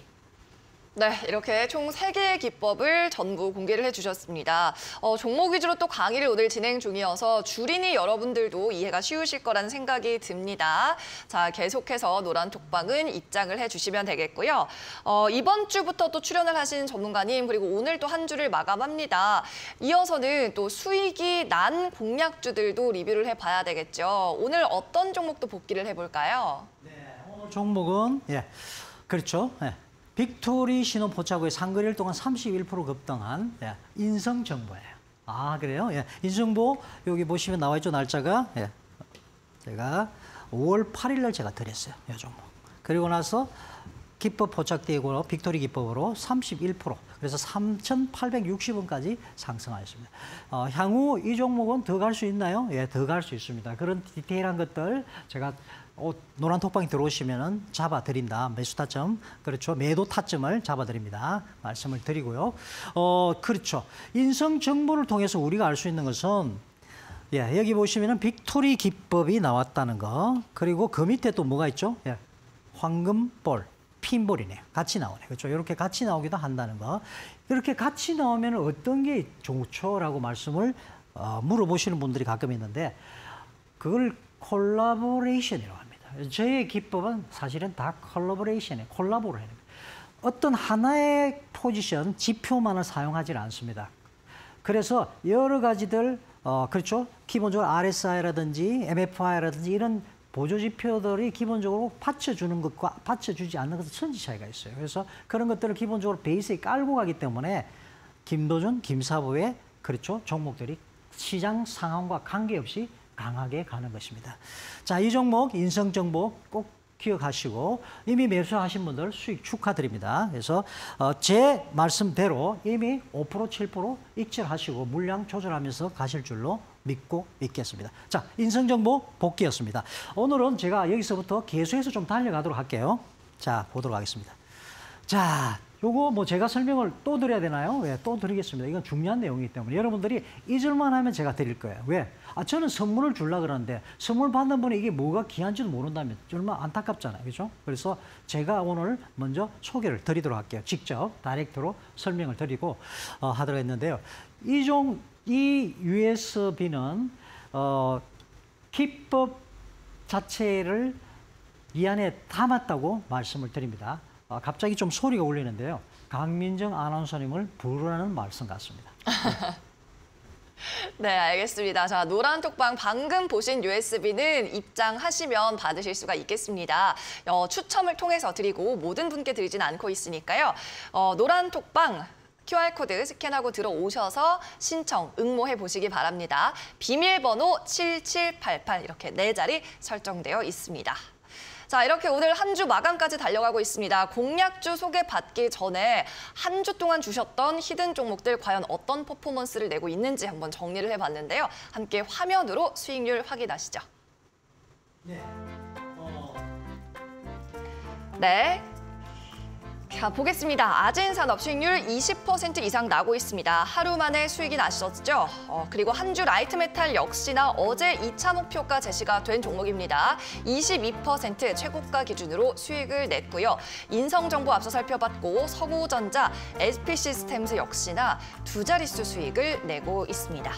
네, 이렇게 총 세 개의 기법을 전부 공개를 해주셨습니다. 어, 종목 위주로 또 강의를 오늘 진행 중이어서 주린이 여러분들도 이해가 쉬우실 거라는 생각이 듭니다. 자, 계속해서 노란 톡방은 입장을 해주시면 되겠고요. 어, 이번 주부터 또 출연을 하신 전문가님, 그리고 오늘 또 한 주를 마감합니다. 이어서는 또 수익이 난 공략주들도 리뷰를 해봐야 되겠죠. 오늘 어떤 종목도 복귀를 해볼까요? 네, 오늘 종목은, 예, 그렇죠. 예. 빅토리 신호 포착후에 상거래일 동안 삼십일 퍼센트 급등한, 예, 인성정보예요. 아, 그래요? 예, 인성정보 여기 보시면 나와 있죠, 날짜가. 예, 제가 오월 팔일 날 제가 드렸어요, 이 종목. 그리고 나서 기법 포착되고 빅토리 기법으로 삼십일 퍼센트, 그래서 삼천팔백육십 원까지 상승하였습니다. 어, 향후 이 종목은 더 갈 수 있나요? 예, 더 갈 수 있습니다. 그런 디테일한 것들 제가 어, 노란 톡방에 들어오시면은 잡아드린다. 매수 타점, 그렇죠. 매도 타점을 잡아드립니다. 말씀을 드리고요. 어, 그렇죠. 인성 정보를 통해서 우리가 알 수 있는 것은, 예, 여기 보시면은 빅토리 기법이 나왔다는 거, 그리고 그 밑에 또 뭐가 있죠? 예, 황금볼, 핀볼이네요. 같이 나오네. 그렇죠. 이렇게 같이 나오기도 한다는 거. 이렇게 같이 나오면 어떤 게 좋죠라고 말씀을 어, 물어보시는 분들이 가끔 있는데, 그걸 콜라보레이션이라고 합니다. 저의 기법은 사실은 다 콜라보레이션이에요. 콜라보를 해요. 어떤 하나의 포지션, 지표만을 사용하지 않습니다. 그래서 여러 가지들, 어, 그렇죠. 기본적으로 알에스아이라든지 엠에프아이라든지 이런 보조지표들이 기본적으로 받쳐주는 것과 받쳐주지 않는 것은 천지 차이가 있어요. 그래서 그런 것들을 기본적으로 베이스에 깔고 가기 때문에 김도준, 김사부의 그렇죠 종목들이 시장 상황과 관계없이 강하게 가는 것입니다. 자, 이 종목 인성 정보 꼭 기억하시고 이미 매수하신 분들 수익 축하드립니다. 그래서 어, 제 말씀대로 이미 오 퍼센트, 칠 퍼센트 익절하시고 물량 조절하면서 가실 줄로 믿고 있겠습니다. 자, 인성 정보 복귀였습니다. 오늘은 제가 여기서부터 계속해서 좀 달려가도록 할게요. 자, 보도록 하겠습니다. 자, 요거 뭐 제가 설명을 또 드려야 되나요? 왜? 또 드리겠습니다. 이건 중요한 내용이기 때문에 여러분들이 잊을만 하면 제가 드릴 거예요. 왜? 아, 저는 선물을 주려고 그러는데 선물 받는 분이 이게 뭐가 귀한지도 모른다면 얼마나 안타깝잖아요. 그죠? 그래서 제가 오늘 먼저 소개를 드리도록 할게요. 직접 다이렉트로 설명을 드리고 어, 하도록 했는데요. 이 종, 이 유에스비는 어, 기법 자체를 이 안에 담았다고 말씀을 드립니다. 어, 갑자기 좀 소리가 울리는데요. 강민정 아나운서님을 부르라는 말씀 같습니다. 네, 알겠습니다. 자, 노란 톡방 방금 보신 유에스비는 입장하시면 받으실 수가 있겠습니다. 어, 추첨을 통해서 드리고 모든 분께 드리진 않고 있으니까요. 어, 노란 톡방 큐알코드 스캔하고 들어오셔서 신청, 응모해 보시기 바랍니다. 비밀번호 칠칠팔팔 이렇게 네 자리 설정되어 있습니다. 자, 이렇게 오늘 한 주 마감까지 달려가고 있습니다. 공략주 소개받기 전에 한 주 동안 주셨던 히든 종목들 과연 어떤 퍼포먼스를 내고 있는지 한번 정리를 해봤는데요. 함께 화면으로 수익률 확인하시죠. 네. 어... 네. 자, 보겠습니다. 아진산업 수익률 이십 퍼센트 이상 나고 있습니다. 하루 만에 수익이 나셨죠? 어, 그리고 한 주 라이트메탈 역시나 어제 이 차 목표가 제시가 된 종목입니다. 이십이 퍼센트 최고가 기준으로 수익을 냈고요. 인성정보 앞서 살펴봤고 서구전자, 에스피시스템스 역시나 두 자릿수 수익을 내고 있습니다.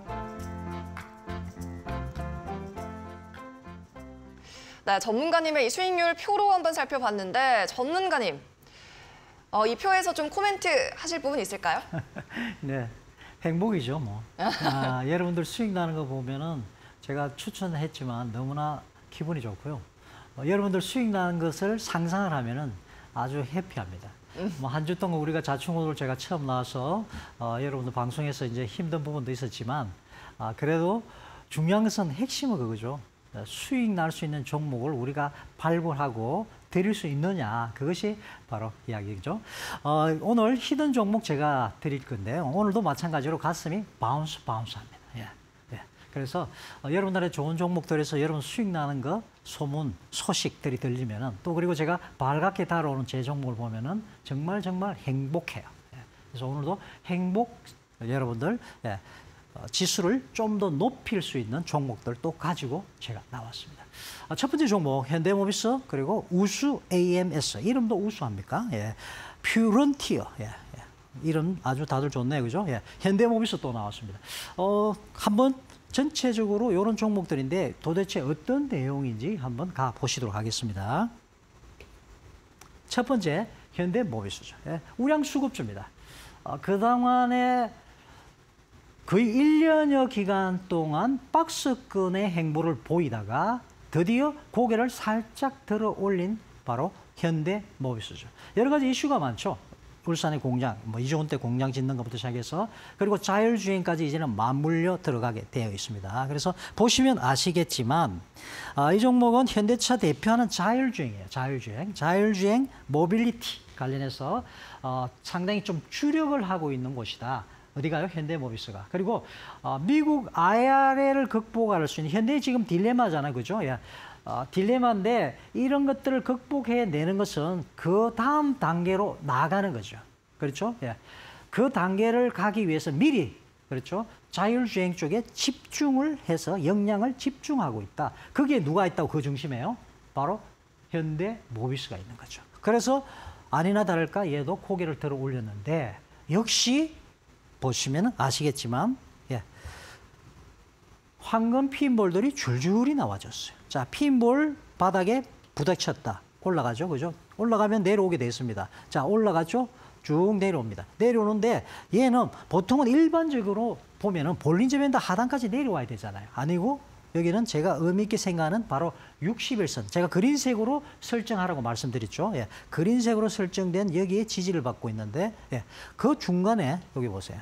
네, 전문가님의 이 수익률 표로 한번 살펴봤는데 전문가님, 어, 이 표에서 좀 코멘트 하실 부분 있을까요? 네, 행복이죠, 뭐. 아, 여러분들 수익 나는 거 보면은 제가 추천했지만 너무나 기분이 좋고요. 어, 여러분들 수익 나는 것을 상상을 하면은 아주 해피합니다. 뭐 한 주 동안 우리가 자충우돌 제가 처음 나와서 어, 여러분들 방송에서 이제 힘든 부분도 있었지만 아, 그래도 중요한 것은 핵심은 그거죠. 수익 날 수 있는 종목을 우리가 발굴하고 드릴 수 있느냐, 그것이 바로 이야기죠. 어, 오늘 히든 종목 제가 드릴 건데요. 오늘도 마찬가지로 가슴이 바운스 바운스 합니다. 예, 예. 그래서 어, 여러분들의 좋은 종목들에서 여러분 수익 나는 거 소문, 소식들이 들리면은 또 그리고 제가 발갛게 달아오는 제 종목을 보면은 정말 정말 행복해요. 예. 그래서 오늘도 행복 여러분들 예, 어, 지수를 좀 더 높일 수 있는 종목들 또 가지고 제가 나왔습니다. 아, 첫 번째 종목 현대모비스 그리고 우수 에이엠에스 이름도 우수합니까? 예, 퓨런티어 예, 예. 이름 아주 다들 좋네요, 그죠? 예, 현대모비스 또 나왔습니다. 어, 한번 전체적으로 이런 종목들인데 도대체 어떤 내용인지 한번 가 보시도록 하겠습니다. 첫 번째 현대모비스죠. 예, 우량수급주입니다. 어, 그동안에 거의 일 년여 기간 동안 박스권의 행보를 보이다가 드디어 고개를 살짝 들어 올린 바로 현대모비스죠. 여러 가지 이슈가 많죠. 울산의 공장, 뭐 이조원 때 공장 짓는 것부터 시작해서 그리고 자율주행까지 이제는 맞물려 들어가게 되어 있습니다. 그래서 보시면 아시겠지만 아, 이 종목은 현대차 대표하는 자율주행이에요. 자율주행, 자율주행 모빌리티 관련해서 어, 상당히 좀 주력을 하고 있는 곳이다. 어디가요? 현대모비스가. 그리고 어, 미국 아이알에이를 극복할 수 있는 현대의 지금 딜레마잖아요. 그죠? 예. 어, 딜레마인데 이런 것들을 극복해내는 것은 그 다음 단계로 나가는 거죠. 그렇죠? 예. 그 단계를 가기 위해서 미리 그렇죠? 자율주행 쪽에 집중을 해서 역량을 집중하고 있다. 거기에 누가 있다고 그 중심에요? 바로 현대모비스가 있는 거죠. 그래서 아니나 다를까 얘도 고개를 들어 올렸는데 역시 보시면 아시겠지만 예. 황금 피인볼들이 줄줄이 나와줬어요. 자, 피인볼 바닥에 부딪혔다. 올라가죠. 그죠? 올라가면 내려오게 돼 있습니다. 자, 올라가죠. 쭉 내려옵니다. 내려오는데 얘는 보통은 일반적으로 보면은 볼린저 밴드 하단까지 내려와야 되잖아요. 아니고 여기는 제가 의미 있게 생각하는 바로 육십 일선. 제가 그린색으로 설정하라고 말씀드렸죠. 예, 그린색으로 설정된 여기에 지지를 받고 있는데 예, 그 중간에 여기 보세요.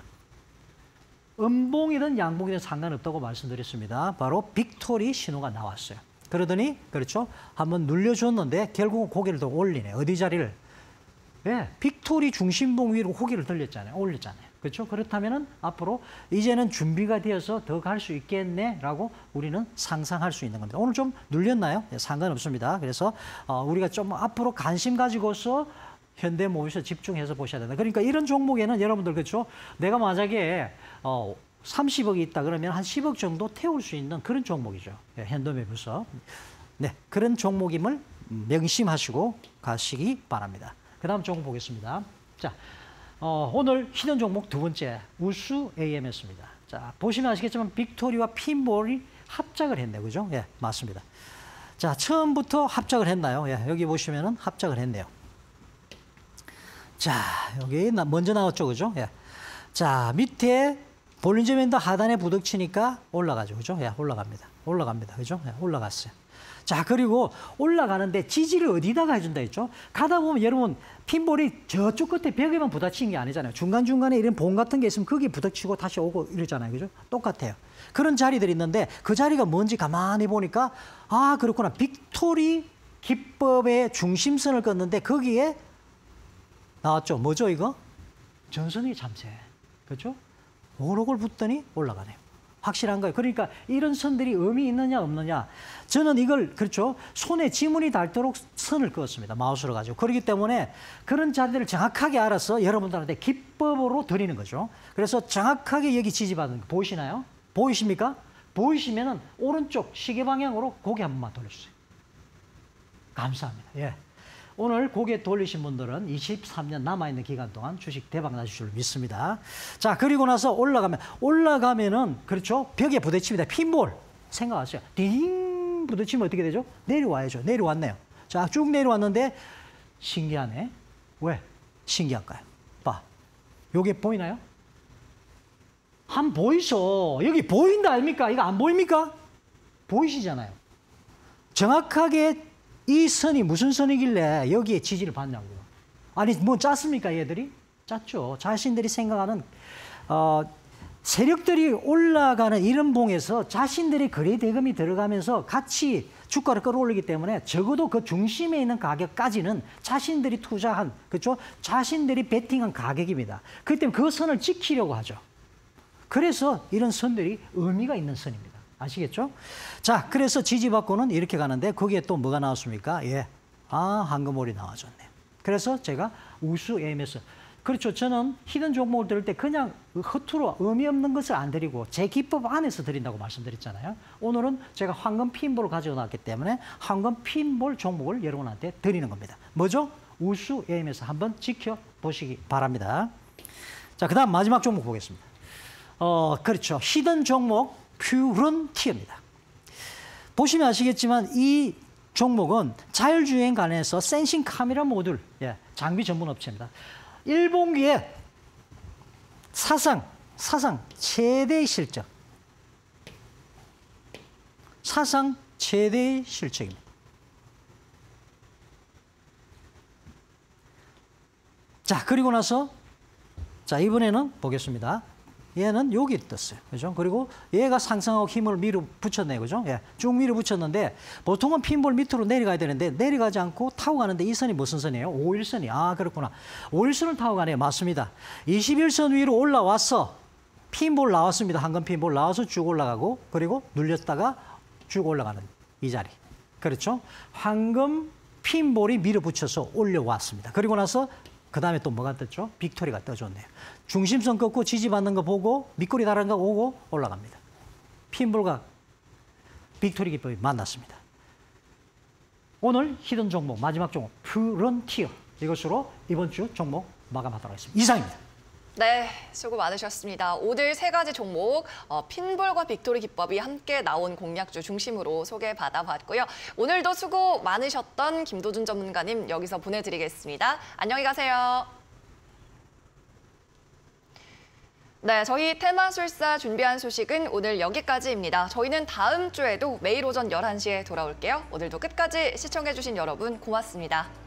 음봉이든 양봉이든 상관없다고 말씀드렸습니다. 바로 빅토리 신호가 나왔어요. 그러더니 그렇죠. 한번 눌려줬는데 결국은 고개를 더 올리네. 어디 자리를? 예, 빅토리 중심봉 위로 고개를 들렸잖아요. 올렸잖아요. 그렇죠? 그렇다면은 앞으로 이제는 준비가 되어서 더 갈 수 있겠네라고 우리는 상상할 수 있는 겁니다. 오늘 좀 눌렸나요? 예, 상관없습니다. 그래서 어, 우리가 좀 앞으로 관심 가지고서 현대모비스 집중해서 보셔야 된다. 그러니까 이런 종목에는 여러분들 그렇죠? 내가 만약에 어, 삼십억이 있다 그러면 한 십억 정도 태울 수 있는 그런 종목이죠. 예, 현대모비스. 네, 그런 종목임을 명심하시고 가시기 바랍니다. 그 다음 종목 보겠습니다. 자, 어, 오늘 히든 종목 두 번째 우수 에이엠에스입니다. 자, 보시면 아시겠지만 빅토리와 핀볼이 합작을 했네요. 그죠? 예, 맞습니다. 자, 처음부터 합작을 했나요? 예, 여기 보시면은 합작을 했네요. 자, 여기 먼저 나왔죠. 그죠? 예. 자, 밑에 볼린저 밴드 하단에 부딪히니까 올라가죠. 그죠? 예, 올라갑니다. 올라갑니다. 그죠? 예, 올라갔어요. 자, 그리고 올라가는데 지지를 어디다가 해준다 했죠? 가다 보면 여러분 핀볼이 저쪽 끝에 벽에만 부딪히는 게 아니잖아요. 중간중간에 이런 봉 같은 게 있으면 거기에 부딪히고 다시 오고 이러잖아요. 그죠? 똑같아요. 그런 자리들이 있는데 그 자리가 뭔지 가만히 보니까 아, 그렇구나. 빅토리 기법의 중심선을 껐는데 거기에 나왔죠. 뭐죠, 이거? 전선이 잠재. 그렇죠? 오록을 붙더니 올라가네요. 확실한 거예요. 그러니까 이런 선들이 의미 있느냐 없느냐. 저는 이걸 그렇죠. 손에 지문이 닳도록 선을 그었습니다. 마우스로 가지고. 그렇기 때문에 그런 자리들을 정확하게 알아서 여러분들한테 기법으로 드리는 거죠. 그래서 정확하게 여기 지지받는 거 보이시나요? 보이십니까? 보이시면은 오른쪽 시계 방향으로 고개 한 번만 돌려주세요. 감사합니다. 예. 오늘 고개 돌리신 분들은 이십삼 년 남아있는 기간 동안 주식 대박 나실 줄 믿습니다. 자, 그리고 나서 올라가면, 올라가면은, 그렇죠? 벽에 부딪힙니다. 핀볼. 생각하세요. 딩! 부딪히면 어떻게 되죠? 내려와야죠. 내려왔네요. 자, 쭉 내려왔는데, 신기하네. 왜? 신기할까요? 봐. 요게 보이나요? 한 보이소. 여기 보인다 아닙니까? 이거 안 보입니까? 보이시잖아요. 정확하게 이 선이 무슨 선이길래 여기에 지지를 받냐고요. 아니, 뭐 짰습니까, 얘들이? 짰죠. 자신들이 생각하는 어, 세력들이 올라가는 이런 봉에서 자신들이 거래 대금이 들어가면서 같이 주가를 끌어올리기 때문에 적어도 그 중심에 있는 가격까지는 자신들이 투자한, 그렇죠? 자신들이 베팅한 가격입니다. 그렇기 때문에 그 선을 지키려고 하죠. 그래서 이런 선들이 의미가 있는 선입니다. 아시겠죠? 자, 그래서 지지받고는 이렇게 가는데 거기에 또 뭐가 나왔습니까? 예, 아, 황금볼이 나와줬네요. 그래서 제가 우수 에이엠에스. 그렇죠. 저는 히든 종목을 들을 때 그냥 허투루 의미 없는 것을 안 드리고 제 기법 안에서 드린다고 말씀드렸잖아요. 오늘은 제가 황금 핀볼을 가지고 나왔기 때문에 황금 핀볼 종목을 여러분한테 드리는 겁니다. 뭐죠? 우수 에이엠에스 한번 지켜보시기 바랍니다. 자, 그 다음 마지막 종목 보겠습니다. 어, 그렇죠. 히든 종목 퓨런티어입니다. 보시면 아시겠지만 이 종목은 자율주행 관련해서 센싱 카메라 모듈, 예, 장비 전문 업체입니다. 일본기에 사상, 사상 최대의 실적. 사상 최대의 실적입니다. 자, 그리고 나서 자, 이번에는 보겠습니다. 얘는 여기 떴어요. 그죠? 그리고 얘가 상승하고 힘을 밀어붙였네요. 그죠? 예, 쭉 밀어붙였는데 보통은 핀볼 밑으로 내려가야 되는데 내려가지 않고 타고 가는데 이 선이 무슨 선이에요? 오일선이. 아, 그렇구나. 오일선을 타고 가네요. 맞습니다. 이십일선 위로 올라와서 핀볼 나왔습니다. 황금 핀볼 나와서 쭉 올라가고 그리고 눌렸다가 쭉 올라가는 이 자리. 그렇죠? 황금 핀볼이 밀어붙여서 올려왔습니다. 그리고 나서 그 다음에 또 뭐가 떴죠? 빅토리가 떠줬네요. 중심선 꺾고 지지받는 거 보고 밑꼬리 다른 거 오고 올라갑니다. 핀볼과 빅토리 기법이 만났습니다. 오늘 히든 종목, 마지막 종목, 퓨런티어. 이것으로 이번 주 종목 마감하도록 하겠습니다. 이상입니다. 네, 수고 많으셨습니다. 오늘 세 가지 종목, 어, 핀볼과 빅토리 기법이 함께 나온 공략주 중심으로 소개받아봤고요. 오늘도 수고 많으셨던 김도준 전문가님 여기서 보내드리겠습니다. 안녕히 가세요. 네, 저희 테마술사 준비한 소식은 오늘 여기까지입니다. 저희는 다음 주에도 매일 오전 열한 시에 돌아올게요. 오늘도 끝까지 시청해주신 여러분 고맙습니다.